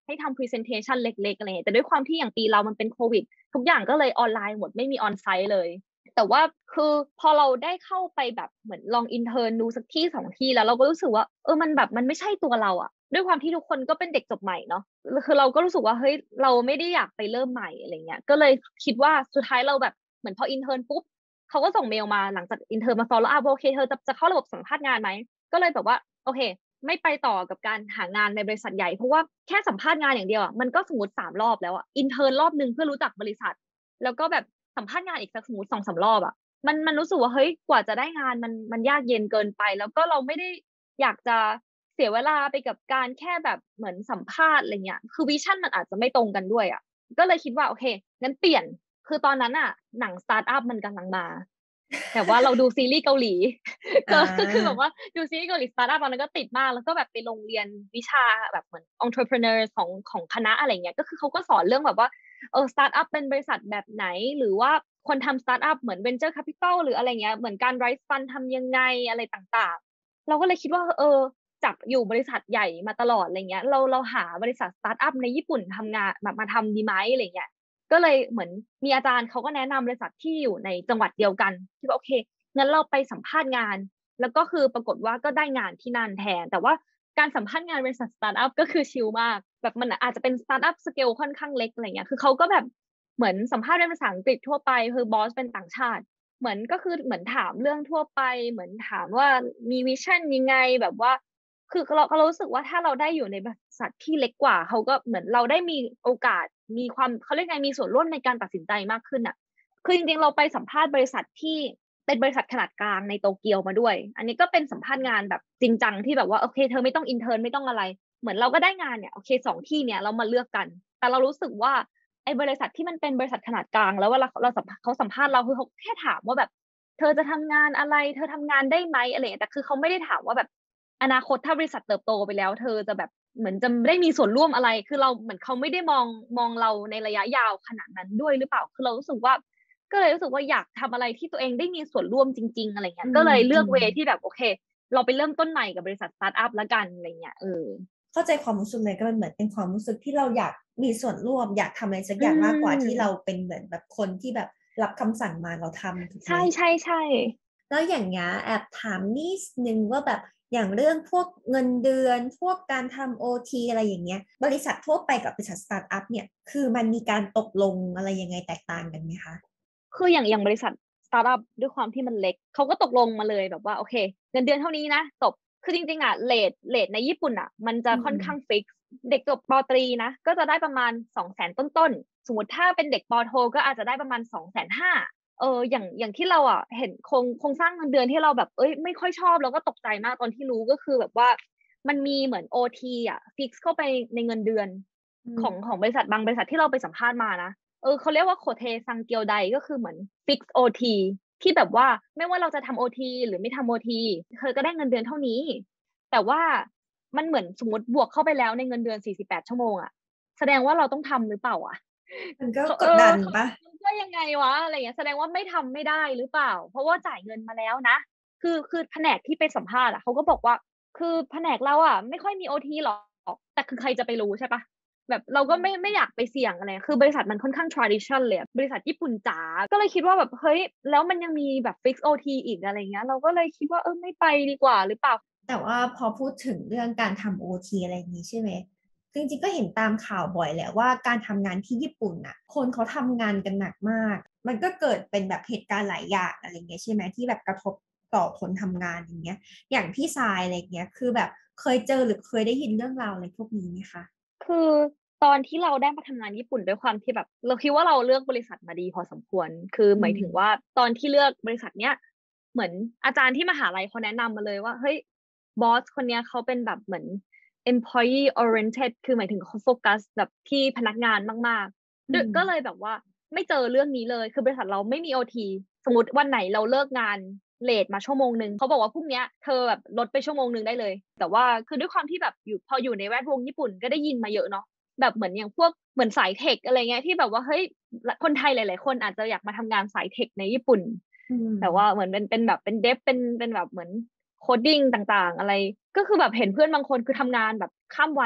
ให้ทำ presentation เล็กๆอะไรเงี้ยแต่ด้วยความที่อย่างปีเรามันเป็นโควิดทุกอย่างก็เลยออนไลน์หมดไม่มีออนไซต์เลยแต่ว่าคือพอเราได้เข้าไปแบบเหมือนลองอินเทอร์นดูสักที่สองที่แล้วเราก็รู้สึกว่ามันแบบมันไม่ใช่ตัวเราอะด้วยความที่ทุกคนก็เป็นเด็กจบใหม่เนาะคือเราก็รู้สึกว่าเฮ้ยเราไม่ได้อยากไปเริ่มใหม่อะไรเงี้ยก็เลยคิดว่าสุดท้ายเราแบบเหมือนพออินเทอร์นปุ๊บเขาก็ส่งเมลมาหลังจากอินเทอร์มา follow up โอเคเธอจะเข้าระบบสัมภาษณ์งานไหมก็เลยแบบว่าโอเคไม่ไปต่อกับการหางานในบริษัทใหญ่เพราะว่าแค่สัมภาษณ์งานอย่างเดียวอ่ะมันก็สมมติ3 รอบแล้วอ่ะอินเทอร์นรอบนึงเพื่อรู้จักบริษัทแล้วก็แบบสัมภาษณ์งานอีกสักสมมติ2-3 รอบอ่ะมันรู้สึกว่าเฮ้ยกว่าจะได้งานมันยากเย็นเกินไปแล้วก็เราไม่ได้อยากจะเสียเวลาไปกับการแค่แบบเหมือนสัมภาษณ์อะไรเงี้ยคือวิชั่นมันอาจจะไม่ตรงกันด้วยอ่ะก็เลยคิดว่าโอเคงั้นเปลี่ยนคือตอนนั้นอ่ะหนังสตาร์ทอัพมันกำลังมาแต่ว่าเราดูซีรีส์เกาหลี ก็คือแบบว่าดูซีรีส์เกาหลีสตาร์ทอัพตอนนั้นก็ติดมากแล้วก็แบบไปโรงเรียนวิชาแบบเหมือน entrepreneur ของคณะอะไรเงี้ยก็คือเขาก็สอนเรื่องแบบว่าสตาร์ทอัพเป็นบริษัทแบบไหนหรือว่าคนทำสตาร์ทอัพเหมือน venture capital หรืออะไรเงี้ยเหมือนการ raise fund ทำยังไงอะไรต่างๆเราก็เลยคิดว่าจากอยู่บริษัทใหญ่มาตลอดอะไรเงี้ยเราหาบริษัทสตาร์ทอัพในญี่ปุ่นทำงานแบบมาทำดีไหมอะไรเงี้ยก็เลยเหมือนมีอาจารย์เขาก็แนะนำบริษัทที่อยู่ในจังหวัดเดียวกันที่ว่าโอเคงั้นเราไปสัมภาษณ์งานแล้วก็คือปรากฏว่าก็ได้งานที่นั่นแทนแต่ว่าการสัมภาษณ์งานบริษัทสตาร์ทอัพก็คือชิลมากแบบมันอาจจะเป็นสตาร์ทอัพสเกลค่อนข้างเล็กอะไรเงี้ยคือเขาก็แบบเหมือนสัมภาษณ์เป็นภาษาอังกฤษทั่วไปคือบอสเป็นต่างชาติเหมือนก็คือเหมือนถามเรื่องทั่วไปเหมือนถามว่ามีวิชั่นยังไงแบบว่าคือเรารู้สึกว่าถ้าเราได้อยู่ในบริษัทที่เล็กกว่าเขาก็เหมือนเราได้มีโอกาสมีความเขาเรียกไงมีส่วนร่วมในการตัดสินใจมากขึ้นอ่ะคือจริงๆเราไปสัมภาษณ์บริษัทที่เป็นบริษัทขนาดกลางในโตเกียวมาด้วยอันนี้ก็เป็นสัมภาษณ์งานแบบจริงจังที่แบบว่าโอเคเธอไม่ต้องอินเทอร์นไม่ต้องอะไรเหมือนเราก็ได้งานเนี่ยโอเค2 ที่เนี่ยเรามาเลือกกันแต่เรารู้สึกว่าไอ้บริษัทที่มันเป็นบริษัทขนาดกลางแล้วเวลาเขาสัมภาษณ์เราคือเขาแค่ถามว่าแบบเธอจะทำงานอะไรเธอทำงานได้ไหมอะไรแต่คือเขาไม่ได้ถามว่าแบบอนาคตถ้าบริษัทเติบโตไปแล้วเธอจะแบบเหมือนจะได้มีส่วนร่วมอะไรคือเราเหมือนเขาไม่ได้มองเราในระยะยาวขนาดนั้นด้วยหรือเปล่าคือเรารู้สึกว่าก็เลยรู้สึกว่าอยากทำอะไรที่ตัวเองได้มีส่วนร่วมจริงๆอะไรเงี้ยก็เลยเลือกเวที่แบบโอเคเราไปเริ่มต้นใหม่กับบริษัทสตาร์ทอัพแล้วกันอะไรเงี้ยเข้าใจความรู้สึกเลยก็เป็นเหมือนเป็นความรู้สึกที่เราอยากมีส่วนร่วมอยากทำอะไรสักอือย่างมากกว่าที่เรามเป็นเหมือนแบบคนที่แบบรับคำสั่งมาเราทำถูกไหมใช่ใช่ใช่แล้วอย่างเงี้ยแอบถามนิดนึงว่าแบบอย่างเรื่องพวกเงินเดือนพวกการทำโอทีอะไรอย่างเงี้ยบริษัททั่วไปกับบริษัทสตาร์ทอัพเนี่ยคือมันมีการตกลงอะไรยังไงแตกต่างกันไหมคะคืออย่างบริษัทสตาร์ทอัพด้วยความที่มันเล็กเขาก็ตกลงมาเลยแบบว่าโอเคเงินเดือนเท่านี้นะจบคือจริงๆอ่ะเรทในญี่ปุ่นอ่ะมันจะอืค่อนข้างมฟิกซ์เด็กจบปตรีนะก็จะได้ประมาณ200,000ต้นๆสมมติถ้าเป็นเด็กปโทก็อาจจะได้ประมาณ250,000อย่างที่เราอ่ะเห็นโครงสร้างเงินเดือนที่เราแบบไม่ค่อยชอบแล้วก็ตกใจมากตอนที่รู้ก็คือแบบว่ามันมีเหมือนโอทีอ่ะฟิกซ์เข้าไปในเงินเดือนอืของบริษัทบางบริษัทที่เราไปสัมภาษณ์มานะ เขาเรียกว่าโคเทซังเกียวไดก็คือเหมือนฟิกซ์โอทีที่แบบว่าไม่ว่าเราจะทำโอทีหรือไม่ทำโอทีเธอก็ได้เงินเดือนเท่านี้แต่ว่ามันเหมือนสมมติบวกเข้าไปแล้วในเงินเดือน48ชั่วโมงอะแสดงว่าเราต้องทำหรือเปล่าอะมันก็เขากดดันเขาปะมันก็ยังไงวะอะไรเงี้ยแสดงว่าไม่ทำไม่ได้หรือเปล่าเพราะว่าจ่ายเงินมาแล้วนะคือแผนกที่ไปสัมภาษณ์อะเขาก็บอกว่าคือแผนกเราอะไม่ค่อยมีโอทีหรอกแต่คือใครจะไปรู้ใช่ปะ แบบเราก็ไม่อยากไปเสี่ยงอะไรคือบริษัทมันค่อนข้าง tradition เลยอะบริษัทญี่ปุ่นจ๋าก็เลยคิดว่าแบบเฮ้ยแล้วมันยังมีแบบ fix OT อีกอะไรเงี้ยเราก็เลยคิดว่าไม่ไปดีกว่าหรือเปล่าแต่ว่าพอพูดถึงเรื่องการทำโอทีอะไรอย่างนี้ใช่ไหมจริงๆก็เห็นตามข่าวบ่อยแหละว่าการทำงานที่ญี่ปุ่นน่ะคนเขาทำงานกันหนักมากมันก็เกิดเป็นแบบเหตุการณ์หลายอย่างอะไรเงี้ยใช่ไหมที่แบบกระทบต่อคนทำงานอย่างเงี้ยอย่างพี่ทรายอะไรเงี้ยคือแบบเคยเจอหรือเคยได้ยินเรื่องราวอะไรพวกนี้ไหมคะคือตอนที่เราได้มาทำงานญี่ปุ่นด้วยความที่แบบเราคิดว่าเราเลือกบริษัทมาดีพอสมควรคืออืมหมายถึงว่าตอนที่เลือกบริษัทเนี้ยเหมือนอาจารย์ที่มหาลัยเขาแนะนำมาเลยว่าเฮ้ยบอสคนเนี้ยเขาเป็นแบบเหมือน employee oriented คือหมายถึงเขาโฟกัสแบบที่พนักงานมากๆอืมด้วยก็เลยแบบว่าไม่เจอเรื่องนี้เลยคือบริษัทเราไม่มีโอทีสมมติวันไหนเราเลิกงานเลทมาชั่วโมงหนึ่งเขาบอกว่าพรุ่งเนี้ยเธอแบบลดไปชั่วโมงหนึ่งได้เลยแต่ว่าคือด้วยความที่แบบพออยู่ในแวดวงญี่ปุ่นก็ได้ยินมาเยอะเนาะ แบบเหมือนอย่างพวกเหมือนสายเทคอะไรเงี้ยที่แบบว่าเฮ้ยคนไทยหลายๆคนอาจจะอยากมาทำงานสายเทคในญี่ปุ่นอืมแต่ว่าเหมือนเป็นแบบเป็นเดฟเป็นแบบเหมือนโคดดิ้งต่างๆอะไรก็คือแบบเห็นเพื่อนบางคนคือทำงานแบบข้ามวันอะ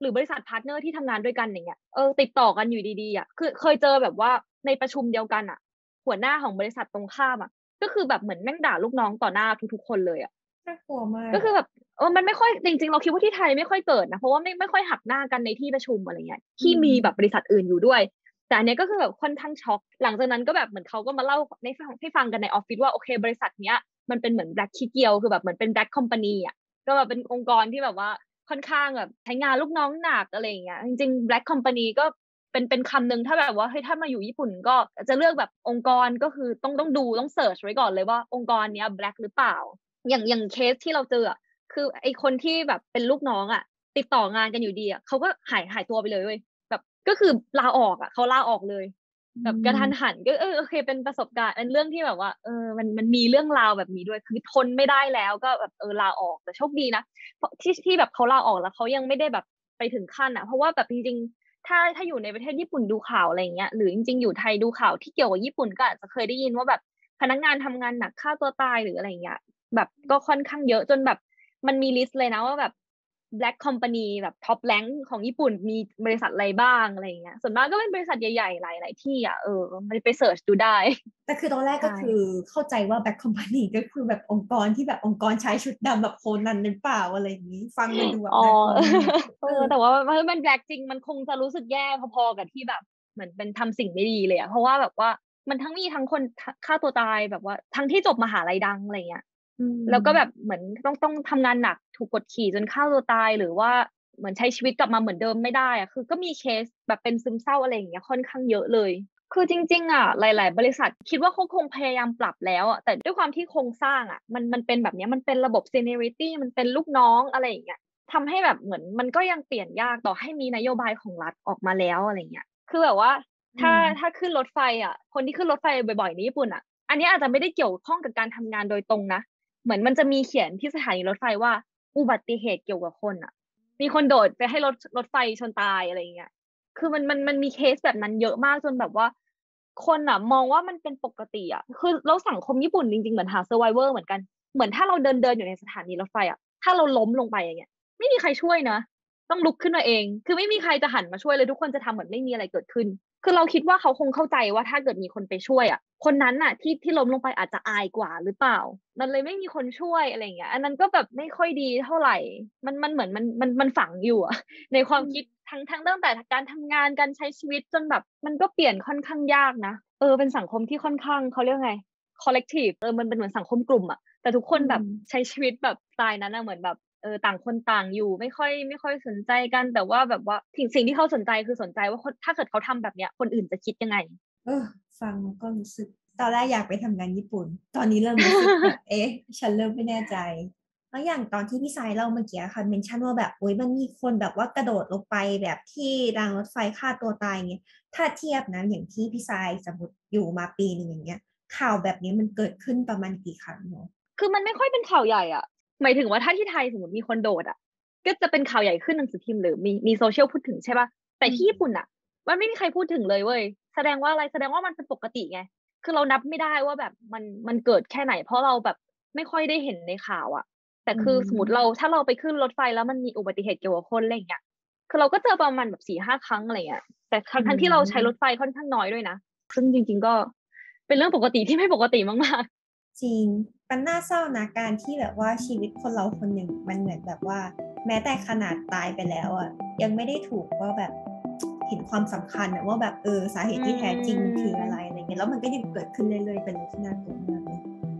หรือบริษัทพาร์ทเนอร์ที่ทำงานด้วยกันอย่างเงี้ยติดต่อกันอยู่ดีๆอ่ะคือเคยเจอแบบว่าในประชุมเดียวกันอ่ะหัวหน้าของบริษัทตรงข้ามอ่ะก็คือแบบเหมือนแม่งด่าลูกน้องต่อหน้าทุกๆคนเลยอ่ะน่ากลัวมากก็คือแบบมันไม่ค่อยจริงๆเราคิดว่าที่ไทยไม่ค่อยเกิดนะเพราะว่าไม่ค่อยหักหน้ากันในที่ประชุมอะไรเงี้ยที่มีแบบบริษัทอื่นอยู่ด้วยแต่อันเนี้ยก็คือแบบค่อนข้างช็อกหลังจากนั้นก็แบบเหมือนเขาก็มาเล่าให้ฟังกันในออฟฟิศว่าโอเคบริษัทเนี้ยมันเป็นเหมือนแบล็คขี้เกียวคือแบบเหมือนเป็นแบล็คคอมพานีอ่ะก็แบบเป็นองค์กรที่แบบว่าค่อนข้างแบบใช้งานลูกน้องหนักอะไรอย่างเงี้ยจริงๆ Black Company ก็เป็นคำหนึ่งถ้าแบบว่าเฮ้ยถ้ามาอยู่ญี่ปุ่นก็จะเลือกแบบองค์กรก็คือต้องดูต้องเสิร์ชไว้ก่อนเลยว่าองค์กรเนี้ย Black หรือเปล่าอย่างเคสที่เราเจออะคือไอคนที่แบบเป็นลูกน้องอ่ะติดต่องานกันอยู่ดีอ่ะเขาก็หายตัวไปเลยเว้ยแบบก็คือลาออกอ่ะเขาลาออกเลยแบบกระทันหันก็โอเคเป็นประสบการณ์เป็นเรื่องที่แบบว่ามันมีเรื่องราวแบบนี้ด้วยคือทนไม่ได้แล้วก็แบบลาออกแต่โชคดีนะ ที่แบบเขาลาออกแล้วเขายังไม่ได้แบบไปถึงขั้นอ่ะเพราะว่าแบบจริงๆถ้าอยู่ในประเทศญี่ปุ่นดูข่าวอะไรเงี้ยหรือจริงๆอยู่ไทยดูข่าวที่เกี่ยวกับญี่ปุ่นก็อาจจะเคยได้ยินว่าแบบพนักงานทำงานหนักฆ่าตัวตายหรืออะไรเงี้ยแบบก็ค่อนข้างเยอะจนแบบมันมีลิสต์เลยนะว่าแบบ Black Company แบบท็อปแรงของญี่ปุ่นมีบริษัทอะไรบ้างอะไรเงี้ยส่วนมากก็เป็นบริษัทใหญ่ๆหลายๆที่อ่ะมันไปเสิร์ชดูได้แต่คือตอนแรกก็ใช่คือเข้าใจว่าแบ็คคอมพานีก็คือแบบองค์กรที่แบบองค์กรชายชุดดำแบบโคนันหรือเปล่าอะไรอย่างนี้ฟังมันดูแบอ๋อบน่ากลัวมากแต่ว่ามันแบล็กจริงมันคงจะรู้สึกแย่พอๆกับที่แบบเหมือนเป็นทำสิ่งไม่ดีเลยอะเพราะว่าแบบว่ามันทั้งมีทั้งคนฆ่าตัวตายแบบว่าทั้งที่จบมหาลัยดังอะไรเงี้ยอืแล้วก็แบบมเหมือนต้องทำงานหนักถูกกดขี่จนฆ่าตัวตายหรือว่าเหมือนใช้ชีวิตกลับมาเหมือนเดิมไม่ได้อะคือก็มีเคสแบบเป็นซึมเศร้าอะไรอย่างเงี้ยค่อนข้างเยอะเลย คือจริงๆอ่ะหลายๆบริษัทคิดว่าเขาคงพยายามปรับแล้วอ่ะแต่ด้วยความที่โครงสร้างอ่ะมันเป็นแบบเนี้ยมันเป็นระบบ seniority มันเป็นลูกน้องอะไรอย่างเงี้ยทำให้แบบเหมือนมันก็ยังเปลี่ยนยากต่อให้มีนโยบายของรัฐออกมาแล้วอะไรเงี้ยคือแบบว่าถ้าอืมถ้าขึ้นรถไฟอ่ะคนที่ขึ้นรถไฟบ่อยๆในญี่ปุ่นอ่ะอันนี้อาจจะไม่ได้เกี่ยวข้องกับการทำงานโดยตรงนะเหมือนมันจะมีเขียนที่สถานีรถไฟว่าอุบัติเหตุเกี่ยวกับคนอ่ะมีคนโดดไปให้รถไฟชนตายอะไรเงี้ย คือมันมีเคสแบบนั้นเยอะมากจนแบบว่าคนอ่ะมองว่ามันเป็นปกติอ่ะคือแล้วสังคมญี่ปุ่นจริงๆเหมือนหาเซอร์ไวเวอร์เหมือนกันเหมือนถ้าเราเดินอยู่ในสถานีรถไฟอ่ะถ้าเราล้มลงไปอย่างเงี้ยไม่มีใครช่วยนะต้องลุกขึ้นมาเองคือไม่มีใครจะหันมาช่วยเลยทุกคนจะทำเหมือนไม่มีอะไรเกิดขึ้นคือเราคิดว่าเขาคงเข้าใจว่าถ้าเกิดมีคนไปช่วยอ่ะคนนั้นน่ะที่ล้มลงไปอาจจะอายกว่าหรือเปล่ามันเลยไม่มีคนช่วยอะไรอย่างเงี้ยอันนั้นก็แบบไม่ค่อยดีเท่าไหร่มันเหมือนมันฝังอยู่อะ ในความคิดทั้งตั้งแต่การทำงานการใช้ชีวิตจนแบบมันก็เปลี่ยนค่อนข้างยากนะเป็นสังคมที่ค่อนข้างเขาเรียกไง collective มันเป็นเหมือนสังคมกลุ่มอะแต่ทุกคอืนแบบมใช้ชีวิตแบบสไตล์นั้นนะเหมือนแบบต่างคนต่างอยู่ไม่ค่อยสนใจกันแต่ว่าแบบว่าสิ่งที่เขาสนใจคือสนใจว่าถ้าเกิดเขาทำแบบเนี้ยคนอื่นจะคิดยังไงเออฟังแล้วก็รู้สึกตอนแรกอยากไปทำงานญี่ปุ่นตอนนี้เริ่มรู้สึกแบบ เอ๊ะฉันเริ่มไม่แน่ใจแล้วอย่างตอนที่พี่สายเล่าเมื่อกี้ค่ะเมนชั่นว่าแบบโอ้ยมันมีคนแบบว่ากระโดดลงไปแบบที่รางรถไฟฆ่าตัวตายเงี้ยถ้าเทียบนะอย่างที่พี่สายสมมติอยู่มาปีหนึ่งอย่างเงี้ยข่าวแบบนี้มันเกิดขึ้นประมาณกี่ครั้งเนาะคือมันไม่ค่อยเป็นข่าวใหญ่อ่ะหมายถึงว่าถ้าที่ไทยสมมติมีคนโดดอ่ะก็จะเป็นข่าวใหญ่ขึ้นหนังสือพิมพ์หรือมีโซเชียลพูดถึงใช่ป่ะแต่ที่ญี่ปุ่นอ่ะมันไม่มีใครพูดถึงเลยเว้ยแสดงว่าอะไรแสดงว่ามันเป็นปกติไงคือเรานับไม่ได้ว่าแบบมันเกิดแค่ไหนเพราะเราแบบไม่ค่อยได้เห็นในข่าวอ่ะแต่อืคือสมมติมถ้าเราไปขึ้นรถไฟแล้วมันมีอุบัติเหตุเกี่ยวกับคนอะไรอย่างเงี้ยคือเราก็เจอประมาณแบบ4-5 ครั้งอะไรเงี้ยแต่อืทั้งที่เราใช้รถมไฟค่อนข้างน้อยด้วยนะซึ่งจริงๆก็เป็นเรื่องปกติที่ไม่ปกติมากจริงมันน่าเศร้านะการที่แบบว่าชีวิตคนเราคนหนึ่งมันเหมือนแบบว่าแม้แต่ขนาดตายไปแล้วอ่ะยังไม่ได้ถูกว่าแบบเห็นความสำคัญอะว่าแบบสาเหๆตุที่แท้จริงมันคืออะไรมอะไรเงี้ยแล้วมันก็ยังเกิดขึ้นเรื่อยๆเป็นเรื่องที่น่ากลัวมากเลย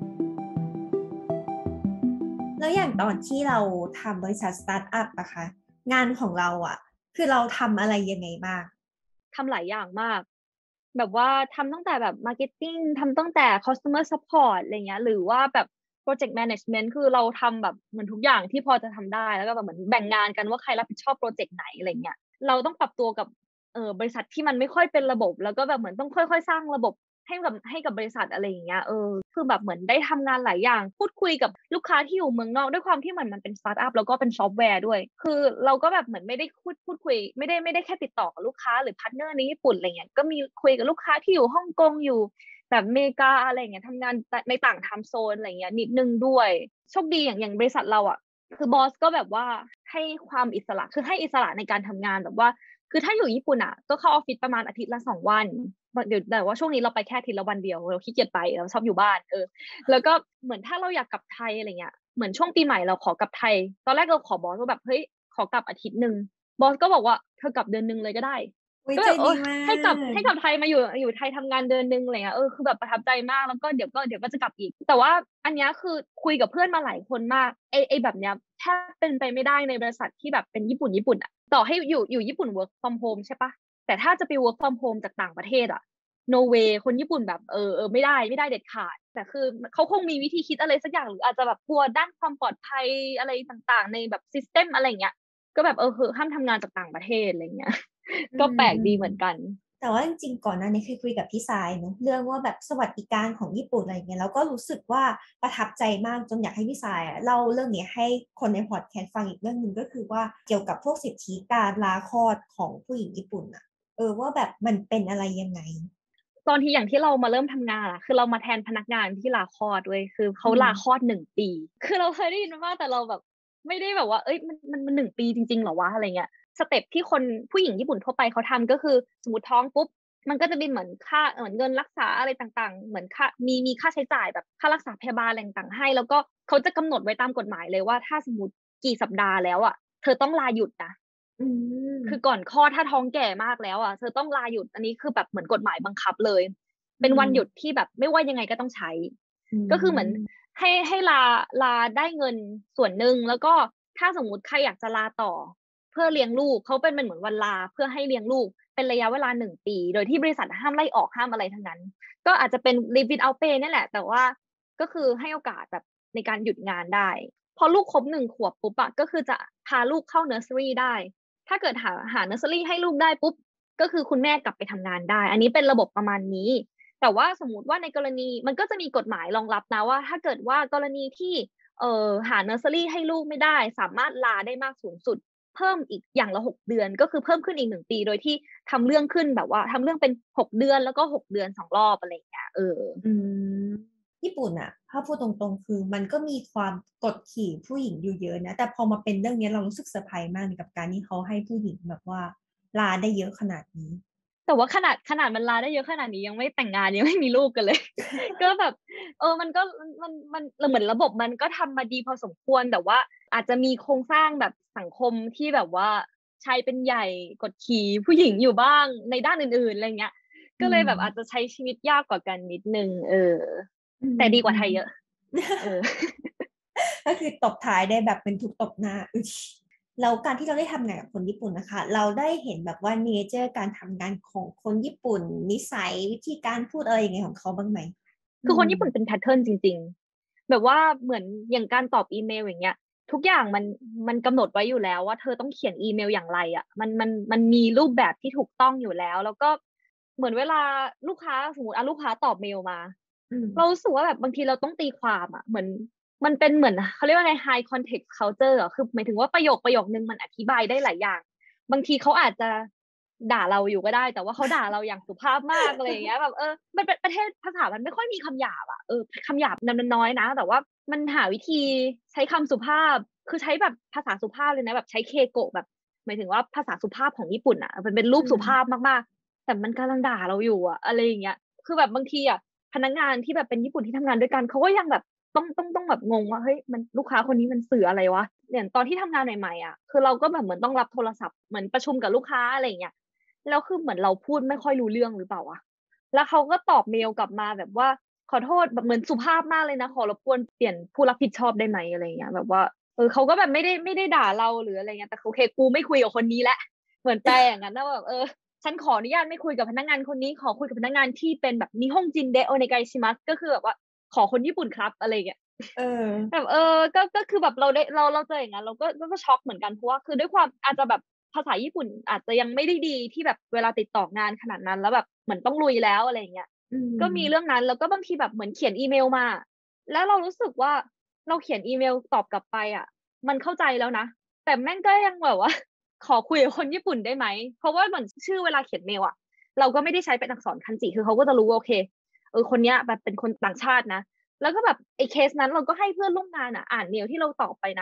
แล้วอย่างตอนที่เราทำบริษัทสตาร์ทอัพอะคะงานของเราอะคือเราทำอะไรยังไงบ้างทำหลายอย่างมากแบบว่าทำตั้งแต่แบบ marketing ทำตั้งแต่ customer support อะไรเงี้ยหรือว่าแบบ project management คือเราทำแบบเหมือนทุกอย่างที่พอจะทำได้แล้วก็แบบเหมือนแบ่งงานกันว่าใครรับผิดชอบโปรเจกต์ไหนอะไรเงี้ยเราต้องปรับตัวกับบริษัทที่มันไม่ค่อยเป็นระบบแล้วก็แบบเหมือนต้องค่อยๆสร้างระบบให้กับบริษัทอะไรอย่างเงี้ยคือแบบเหมือนได้ทำงานหลายอย่างพูดคุยกับลูกค้าที่อยู่เมืองนอกด้วยความที่มันเป็นสตาร์ทอัพแล้วก็เป็นซอฟต์แวร์ด้วยคือเราก็แบบเหมือนไม่ได้พูดคุยไม่ได้แค่ติดต่อกับลูกค้าหรือพาร์ทเนอร์ในญี่ปุ่นอะไรเงี้ยก็มีคุยกับลูกค้าที่อยู่ฮ่องกงอยู่แบบอเมริกาอะไรเงี้ยทำงานในต่างไทม์โซนอะไรเงี้ยนิดนึงด้วยโชคดีอย่างบริษัทเราอ่ะคือบอสก็แบบว่าให้ความอิสระคือให้อิสระในการทำงานแบบว่าคือถ้าอยู่ญี่ปุ่นอ่ะก็เข้าออฟฟิศประมาณอาทิตย์ละ2 วันเดี๋ยวแต่ว่าช่วงนี้เราไปแค่อาทิตย์ละวันเดียวเราขี้เกียจไปเราชอบอยู่บ้านแล้วก็เหมือนถ้าเราอยากกลับไทยอะไรเงี้ยเหมือนช่วงปีใหม่เราขอกลับไทยตอนแรกเราขอบอสว่าแบบเฮ้ยขอกลับอาทิตย์หนึ่งบอสก็บอกว่าเธอกลับเดือนหนึ่งเลยก็ได้อุ้ยใจก็แบบดีมาให้กลับไทยมาอยู่ไทยทำงานเดือนหนึ่งอะไรเงี้ยคือแบบประทับใจมากแล้วก็เดี๋ยวก็จะกลับอีกแต่ว่าอันเนี้ยคือคุยกับเพื่อนมาหลายคนมากไอแบบเนี้ยแทบเป็นไปไม่ได้ในบริษัทที่แบบเป็นญี่ปุ่นอ่ะต่อให้อยู่ญี่ปุ่น work from home ใช่ปะแต่ถ้าจะไป work from home จากต่างประเทศอ่ะ no way คนญี่ปุ่นแบบไม่ได้เด็ดขาดแต่คือเขาคงมีวิธีคิดอะไรสักอย่างหรืออาจจะแบบกลัวด้านความปลอดภัยอะไรต่างๆในแบบซิสเต็มอะไรเงี้ยก็แบบห้ามทำงานจากต่างประเทศอะไรเงี้ยอืก็มแปลกอืมดีเหมือนกันแต่ว่าจริงๆก่อนหน้านี้เคยคุยกับพี่สายเนอะเรื่องว่าแบบสวัสดิการของญี่ปุ่นอะไรเงี้ยแล้วก็รู้สึกว่าประทับใจมากจนอยากให้พี่สายเล่าเรื่องนี้ให้คนในพอดแคสต์ฟังอีกเรื่องหนึ่งก็คือว่าเกี่ยวกับพวกสิทธิการลาคลอดของผู้หญิงญี่ปุ่นอะว่าแบบมันเป็นอะไรยังไงตอนที่อย่างที่เรามาเริ่มทำงานอะคือเรามาแทนพนักงานที่ลาคลอดด้วยคือเขาอืมลาคลอด1 ปีคือเราเคยได้ยินมาแต่เราแบบไม่ได้แบบว่าเอ้ยมัน1 ปีจริงๆเหรอวะอะไรเงี้ยสเต็ปที่คนผู้หญิงญี่ปุ่นทั่วไปเขาทำก็คือสมมติท้องปุ๊บมันก็จะเป็นเหมือนค่าเหมือนเงินรักษาอะไรต่างๆเหมือนค่ามีค่าใช้จ่ายแบบค่ารักษาพยาบาลอะไรต่างๆให้แล้วก็เขาจะกำหนดไว้ตามกฎหมายเลยว่าถ้าสมมติกี่สัปดาห์แล้วอ่ะเธอต้องลาหยุดนะอืมคือก่อนคลอดถ้าท้องแก่มากแล้วอ่ะเธอต้องลาหยุดอันนี้คือแบบเหมือนกฎหมายบังคับเลยอืเป็นวันหยุดมที่แบบไม่ว่ายังไงก็ต้องใช้อืก็คือเหมือนมให้ลาได้เงินส่วนหนึ่งแล้วก็ถ้าสมมุติใครอยากจะลาต่อเพื่อเลี้ยงลูกเขาเป็นเหมือนวันลาเพื่อให้เลี้ยงลูกเป็นระยะเวลา1 ปีโดยที่บริษัทห้ามไล่ออกห้ามอะไรทั้งนั้นก็อาจจะเป็น leave without pay นี่แหละแต่ว่าก็คือให้โอกาสแบบในการหยุดงานได้พอลูกครบ1 ขวบปุ๊บอะก็คือจะพาลูกเข้าเนอร์เซอรี่ได้ ถ้าเกิดหาเนอร์เซอรี่ให้ลูกได้ปุ๊บก็คือคุณแม่กลับไปทำงานได้อันนี้เป็นระบบประมาณนี้แต่ว่าสมมุติว่าในกรณีมันก็จะมีกฎหมายรองรับนะว่าถ้าเกิดว่ากรณีที่หาเนอร์เซอรี่ให้ลูกไม่ได้สามารถลาได้มากสูงสุดเพิ่มอีกอย่างละ6 เดือนก็คือเพิ่มขึ้นอีก1 ปีโดยที่ทำเรื่องขึ้นแบบว่าทำเรื่องเป็น6 เดือนแล้วก็6 เดือน2 รอบอะไรอย่างเงี้ยอืมญี่ปุ่นอะถ้าพูดตรงๆคือมันก็มีความกดขี่ผู้หญิงอยู่เยอะนะแต่พอมาเป็นเรื่องนี้เรารู้สึกเซอร์ไพรส์มากเลยกับการที่เขาให้ผู้หญิงแบบว่าลาได้เยอะขนาดนี้แต่ว่าขนาดมันลาได้เยอะขนาดนี้ยังไม่แต่งงานยังไม่มีลูกกันเลย ก็แบบมันก็มันเหมือนระบบมันก็ทำมาดีพอสมควรแต่ว่าอาจจะมีโครงสร้างแบบสังคมที่แบบว่าชายเป็นใหญ่กดขี่ผู้หญิงอยู่บ้างในด้านอื่นๆอะไรเงี้ยอืก็เลยแบบอาจจะมใช้ชีวิตยากกว่ากันนิดนึงอืมแต่ดีกอืมว่าไทยเยอะเออก็คือตบท้ายได้แบบเป็นทุกตบหน้าอึชแล้วการที่เราได้ทำงานกับคนญี่ปุ่นนะคะเราได้เห็นแบบว่าเนเจอร์การทำงานของคนญี่ปุ่นนิสัยวิธีการพูดอะไรอย่างเงี้ยของเขาบ้างไหมอืคือคนมญี่ปุ่นเป็นแพทเทิร์นจริงๆแบบว่าเหมือนอย่างการตอบอีเมลอย่างเงี้ยทุกอย่างมันกำหนดไว้อยู่แล้วว่าเธอต้องเขียนอีเมลอย่างไรอ่ะมันมีรูปแบบที่ถูกต้องอยู่แล้วแล้วก็เหมือนเวลาลูกค้าสมมติลูกค้าตอบเมลมาอืมเรารู้สึกว่าแบบบางทีเราต้องตีความอ่ะเหมือนมันเป็นเหมือนเขาเรียกว่าไง high context culture อ่ะคือหมายถึงว่าประโยคนึงมันอธิบายได้หลายอย่าง บางทีเขาอาจจะด่าเราอยู่ก็ได้แต่ว่าเขาด่าเราอย่างสุภาพมากอะไรอย่างเงี้ยแบบมันเป็นประเทศภาษามันไม่ค่อยมีคำหยาบอ่ะคำหยาบมันน้อยนะแต่ว่ามันหาวิธีใช้คำสุภาพคือใช้แบบภาษาสุภาพเลยนะแบบใช้เคโกะแบบหมายถึงว่าภาษาสุภาพของญี่ปุ่นอ่ะมันเป็นรูอืปสุภาพมมากๆแต่มันกำลังด่าเราอยู่อ่ะอะไรอย่างเงี้ยคือแบบบางทีอ่ะพนักงานที่แบบเป็นญี่ปุ่นที่ทำงานด้วยกันเขาก็ยังแบบต้องแบบงงว่าเฮ้ยมันลูกค้าคนนี้มันสื่ออะไรวะ อย่างตอนที่ทำงานใหม่ๆอ่ะคือเราก็แบบเหมือนต้องรับโทรศัพท์เหมือนประชุมกับลูกค้าอะไรอย่างเงี้ยแล้วคือเหมือนเราพูดไม่ค่อยรู้เรื่องหรือเปล่าวะแล้วเขาก็ตอบเมลกลับมาแบบว่าขอโทษแบบเหมือนสุภาพมากเลยนะขอรบกวนเปลี่ยนผู้รับผิดชอบได้ไหมอะไรเงี้ยแบบว่าเขาก็แบบไม่ได้ด่าเราหรืออะไรเงี้ยแต่โอเคกูไม่คุยกับคนนี้แหละเหมือนแปลอย่างนั้นนะแบบฉันขออนุญาตไม่คุยกับพนักงานคนนี้ขอคุยกับพนักงานที่เป็นแบบนิฮงจินเดโอเนไกชิมัสก็คือแบบว่าขอคนญี่ปุ่นครับอะไรเงี้ยเออแบบก็คือแบบเราเจออย่างนั้นเราก็ช็อกเหมือนกันเพราะว่าคือด้วยความอาจจะแบบภาษาญี่ปุ่นอาจจะยังไม่ได้ดีที่แบบเวลาติดต่องานขนาดนั้นแล้วแบบเหมือนต้องลุยแล้วอะไรอย่างเงี้ยอืก็มีเรื่อมงนั้นแล้วก็บางทีแบบเหมือนเขียนอีเมลมาแล้วเรารู้สึกว่าเราเขียนอีเมลตอบกลับไปอ่ะมันเข้าใจแล้วนะแต่แม่งก็ยังแบบว่าขอคุยกับคนญี่ปุ่นได้ไหมเพราะว่าเหมือนชื่อเวลาเขียนเมลอ่ะเราก็ไม่ได้ใช้เป็นอักษรคันจิคือเขาก็จะรู้ว่าโอเคคนเนี้ยแบบเป็นคนต่างชาตินะ แล้วก็แบบไอ้เคสนั้นเราก็ให้เพื่อนร่วมงานอ่ะอ่านเมลที่เราตอบไปนะ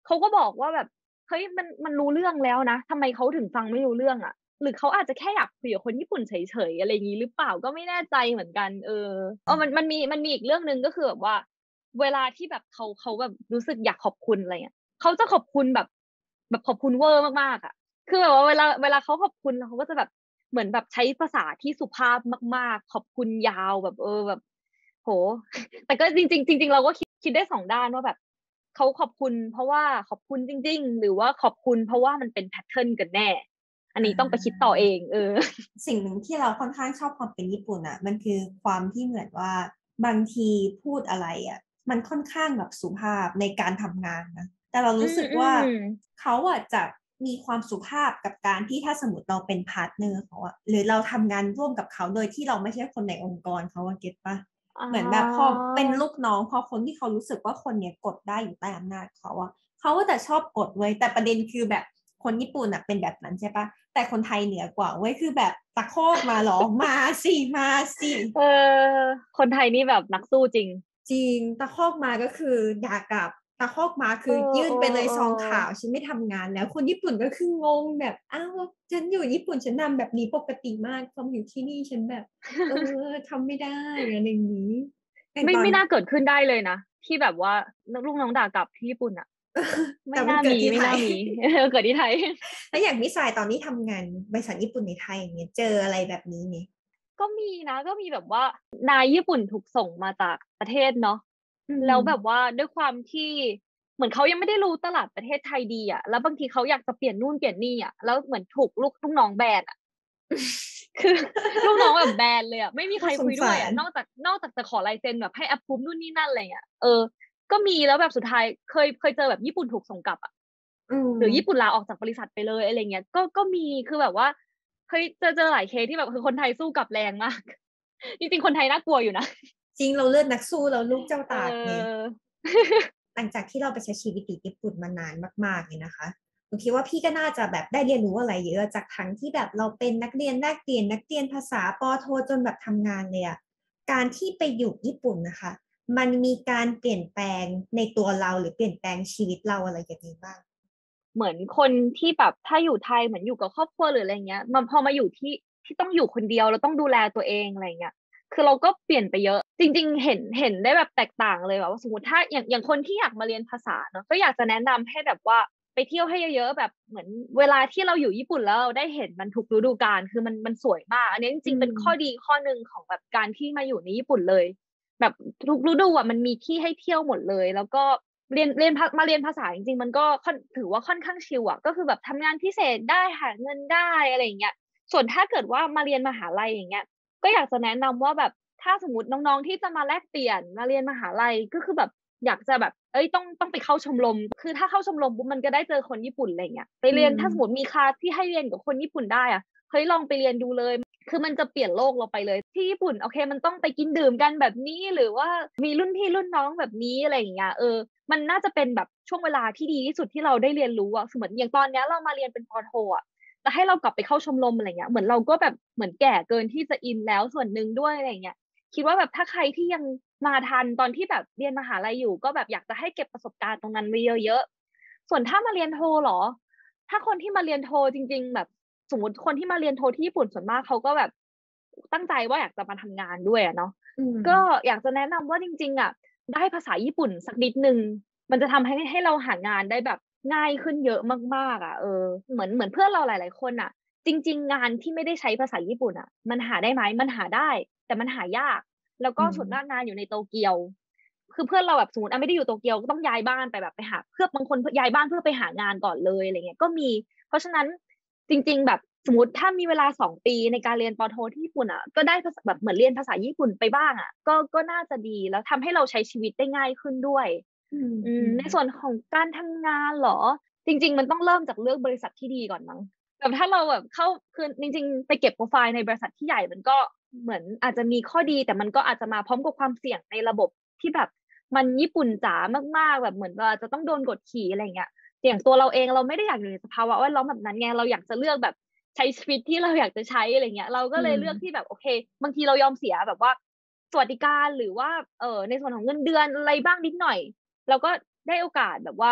เขาก็บอกว่าแบบเฮ้ยมันรู้เรื่องแล้วนะทำไมเขาถึงฟังไม่รู้เรื่องอ่ะหรือเขาอาจจะแค่อยากคุยกับคนญี่ปุ่นเฉยๆอะไรอย่างนี้หรือเปล่าก็ไม่แน่ใจเหมือนกันมันมีอีกเรื่องหนึ่งก็คือแบบว่าเวลาที่แบบเขาแบบรู้สึกอยากขอบคุณอะไรเงี้ยเขาจะขอบคุณแบบขอบคุณเวอร์มากๆอ่ะคือแบบว่าเวลาเขาขอบคุณเขาก็จะแบบเหมือนแบบใช้ภาษาที่สุภาพมากๆขอบคุณยาวแบบแบบโห แต่ก็จริงเราก็คิดได้สองด้านว่าแบบเขาขอบคุณเพราะว่าขอบคุณจริงๆหรือว่าขอบคุณเพราะว่ามันเป็นแพทเทิร์นกันแน่อันนี้ต้องไปคิดต่อเองสิ่งหนึ่งที่เราค่อนข้างชอบความเป็นญี่ปุ่นอ่ะมันคือความที่เหมือนว่าบางทีพูดอะไรอ่ะมันค่อนข้างแบบสุภาพในการทำงานนะแต่เราอืรู้มอืสึกว่ามเขาอ่ะจะมีความสุภาพกับการที่ถ้าสมมติเราเป็นพาร์ทเนอร์เขาอะหรือเราทำงานร่วมกับเขาโดยที่เราไม่ใช่คนในองค์กรเขาอะเก็ตปะอ๋เหมือนแบบพออเป็นลูกน้องพอคนที่เขารู้สึกว่าคนเนี้ยกดได้อยู่ใต้อำนาจเขาอะเขาก็จะชอบกดไว้ยแต่ประเด็นคือแบบคนญี่ปุ่นอะเป็นแบบนั้นใช่ปะ แต่คนไทยเหนือกว่าเว้ยคือแบบตะคอกมาเหรอมาสิมาสิเออคนไทยนี่แบบนักสู้จริงจริงตะคอกมาก็คือด่ากลับตะคอกมาเอคืออเออยื่นไปเลยเออซองข่าวฉันไม่ทำงานแล้วคนญี่ปุ่นก็คืองงแบบอ้าวฉันอยู่ญี่ปุ่นฉันทำแบบนี้ปกติมากพอมาอยู่ที่นี่ฉันแบบเออ ทำไม่ได้อะไรอย่างนี้อย่างตอนไม่น่าเกิดขึ้นได้เลยนะที่แบบว่าลูกน้องด่ากลับที่ญี่ปุ่นอ่ะแต่มันเกิดไม่น่ามีที่ไทยไม่น่ามีเกิดที่ไทยแล้วอย่างมิสายตอนนี้ทำงานบริษัทญี่ปุ่นในไทยอย่างเงี้ยเจออะไรแบบนี้เนี่ยก็มีนะก็มีแบบว่านายญี่ปุ่นถูกส่งมาจากประเทศเนาะอืแล้วแบบมว่าด้วยความที่เหมือนเขายังไม่ได้รู้ตลาดประเทศไทยดีอ่ะแล้วบางทีเขาอยากจะเปลี่ยนนู่นเปลี่ยนนี่อ่ะแล้วเหมือนถูกลูกน้องแบนอ่ะคือลูกน้องแบบแบนเลยอ่ะไม่มีใคน่ารคุยด้วยสงสารอ่ะนอกจากจะขอลายเซ็นแบบให้ approve นู่นนี่นั่นอะไรเงี้ยก็มีแล้วแบบสุดท้ายเคยเจอแบบญี่ปุ่นถูกส่งกลับอ่ะอืหรือญี่ปุ่นมลาออกจากบริษัทไปเลยอะไรเงี้ยก็มีคือแบบว่าเคยเจอหลายเคสที่แบบคือคนไทยสู้กลับแรงมาก จริงๆคนไทยน่ากลัวอยู่นะจริงเราเลือดนักสู้เราลูกเจ้าเตากไงออหลังจากที่เราไปใช้ชีวิตอยู่ญี่ปุ่นมานานมากๆเลยนะคะหนูคิดว่าพี่ก็น่าจะแบบได้เรียนรู้อะไรเยอะจากทั้งที่แบบเราเป็นนักเรียนแลกเปลี่ยนนักเรียนภาษาปอโทจนแบบทำงานเลยอะการที่ไปอยู่ญี่ปุ่นนะคะมันมีการเปลี่ยนแปลงในตัวเราหรือเปลี่ยนแปลงชีวิตเราอะไรอย่างนี้บ้างเหมือนคนที่แบบถ้าอยู่ไทยเหมือนอยู่กับครอบครัวหรืออะไรเงี้ยมันพอมาอยู่ที่ต้องอยู่คนเดียวเราต้องดูแลตัวเองอะไรเงี้ยคือเราก็เปลี่ยนไปเยอะจริงๆเห็นได้แบบแตกต่างเลยแบบว่าสมมติถ้าอย่างคนที่อยากมาเรียนภาษาเนาะก็อยากจะแนะนำให้แบบว่าไปเที่ยวให้เยอะๆแบบเหมือนเวลาที่เราอยู่ญี่ปุ่นแล้วเราได้เห็นมันทุกฤดูกาลคือมันสวยมากอันนี้จอืริงๆเป็นข้อมดีข้อหนึ่งของแบบการที่มาอยู่ในญี่ปุ่นเลยแบบทุกฤดูอ่ะมันมีที่ให้เที่ยวหมดเลยแล้วก็ เรียนภาษาจริงๆมันก็ถือว่าค่อนข้างชิลอะก็คือแบบทำงานพิเศษได้หาเงินได้อะไรอย่างเงี้ยส่วนถ้าเกิดว่ามาเรียนมหาลัยอย่างเงี้ยก็อยากจะแนะนำว่าแบบถ้าสมมติน้องๆที่จะมาแลกเปลี่ยนมาเรียนมหาลัยก็คือแบบอยากจะแบบต้องไปเข้าชมรมคือถ้าเข้าชมรมปุ๊บมันก็ได้เจอคนญี่ปุ่นอะไรเงี้ยไปอืเรียนถ้าสมมติมมีคลาสที่ให้เรียนกับคนญี่ปุ่นได้อะเฮ้ยลองไปเรียนดูเลยคือมันจะเปลี่ยนโลกเราไปเลยที่ญี่ปุ่นโอเคมันต้องไปกินดื่มกันแบบนี้หรือว่ามีรุ่นพี่รุ่นน้องแบบนี้อะไรอย่างเงี้ยมันน่าจะเป็นแบบช่วงเวลาที่ดีที่สุดที่เราได้เรียนรู้อะสมมติอย่างตอนเนี้ยเรามาเรียนเป็นปอโทอะแต่ให้เรากลับไปเข้าชมรมอะไรเงี้ยเหมือนเราก็แบบเหมือนแก่เกินที่จะอินแล้วส่วนหนึ่งด้วยอะไรเงี้ยคิดว่าแบบถ้าใครที่ยังมาทันตอนที่แบบเรียนมหาลัยอยู่ก็แบบอยากจะให้เก็บประสบการณ์ตรงนั้นไว้เยอะๆส่วนถ้ามาเรียนโทเหรอถ้าคนที่มาเรียนโทจริงๆแบบสมมติคนที่มาเรียนโทที่ญี่ปุ่นส่วนมากเขาก็แบบตั้งใจว่าอยากจะมาทำงานด้วยอะเนาะอืมก็อยากจะแนะนำว่าจริงๆอะได้ภาษาญี่ปุ่นสักนิดนึง มันจะทำให้เราหางานได้แบบง่ายขึ้นเยอะมากๆอ่ะเหมือนเพื่อนเราหลายๆคนอ่ะจริงๆงานที่ไม่ได้ใช้ภาษาญี่ปุ่นอ่ะมันหาได้ไหมมันหาได้แต่มันหายากแล้วอืก็ส่วนมากมงานอยู่ในโตเกียวคือเพื่อนเราแบบสมมติไม่ได้อยู่โตเกียวก็ต้องย้ายบ้านไปแบบไปหาเพื่อบางคนย้ายบ้านเพื่อไปหางานก่อนเลยอะไรเงี้ยก็มีเพราะฉะนั้นจริงๆแบบสมมติถ้ามีเวลา2 ปีในการเรียนปอโทที่ญี่ปุ่นอ่ะก็ได้ภาษาแบบเหมือนเรียนภาษาญี่ปุ่นไปบ้างอ่ะก็น่าจะดีแล้วทำให้เราใช้ชีวิตได้ง่ายขึ้นด้วยอืมอืมในส่วนของการทำงานเหรอจริงๆมันต้องเริ่มจากเลือกบริษัทที่ดีก่อนมั้งแบบถ้าเราแบบเข้าคือจริงๆไปเก็บโปรไฟล์ในบริษัทที่ใหญ่มันก็เหมือนอาจจะมีข้อดีแต่มันก็อาจจะมาพร้อมกับความเสี่ยงในระบบที่แบบมันญี่ปุ่นจ๋ามากๆแบบเหมือนว่าจะต้องโดนกดขี่อะไรเงี้ยอย่างตัวเราเองเราไม่ได้อยากอยู่ในสภาวะแวดล้อมแบบนั้นไงเราอยากจะเลือกแบบใช้ชีวิตที่เราอยากจะใช้อะไรเงี้ยเราก็อืมเลยเลือกที่แบบโอเคบางทีเรายอมเสียแบบว่าสวัสดิการหรือว่าในส่วนของเงินเดือนอะไรบ้างนิดหน่อย เราก็ได้โอกาสแบบว่า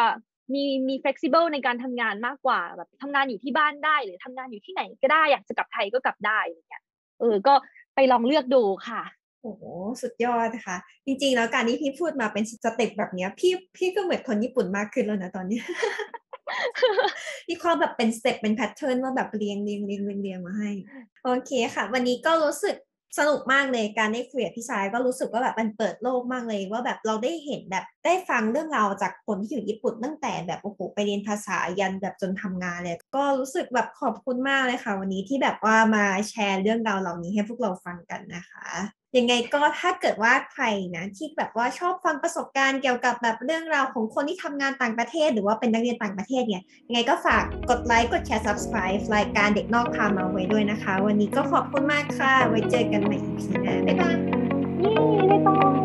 มี flexible ในการทำงานมากกว่าแบบทำงานอยู่ที่บ้านได้หรือทำงานอยู่ที่ไหนก็ได้อยากจะกลับไทยก็กลับได้อะไรเงี้ยก็ไปลองเลือกดูค่ะโอ้โหสุดยอดค่ะจริงๆแล้วการที่พี่พูดมาเป็นสเต็ปแบบเนี้ยพี่ก็เหมือนคนญี่ปุ่นมากขึ้นแล้วนะตอนนี้ มีความแบบเป็นสเต็ปเป็นแพทเทิร์นว่าแบบเรียงมาให้โอเคค่ะวันนี้ก็รู้สึกสนุกมากเลยการได้คุยกับพี่ชายก็รู้สึกว่าแบบมันเปิดโลกมากเลยว่าแบบเราได้เห็นแบบได้ฟังเรื่องราวจากคนที่อยู่ญี่ปุ่นตั้งแต่แบบโอ้โหไปเรียนภาษายันแบบจนทำงานเลยก็รู้สึกแบบขอบคุณมากเลยค่ะวันนี้ที่แบบว่ามาแชร์เรื่องราวเหล่านี้ให้พวกเราฟังกันนะคะยังไงก็ถ้าเกิดว่าใครนะที่แบบว่าชอบฟังประสบการณ์เกี่ยวกับแบบเรื่องราวของคนที่ทำงานต่างประเทศหรือว่าเป็นนักเรียนต่างประเทศเนี่ย ยังไงก็ฝากกดไลค์กดแชร์ Subscribe รายการเด็กนอกพามาไว้ด้วยนะคะ วันนี้ก็ขอบคุณมากค่ะ ไว้เจอกันใหม่ EP หน้าบ๊ายบายเย้บ๊ายบาย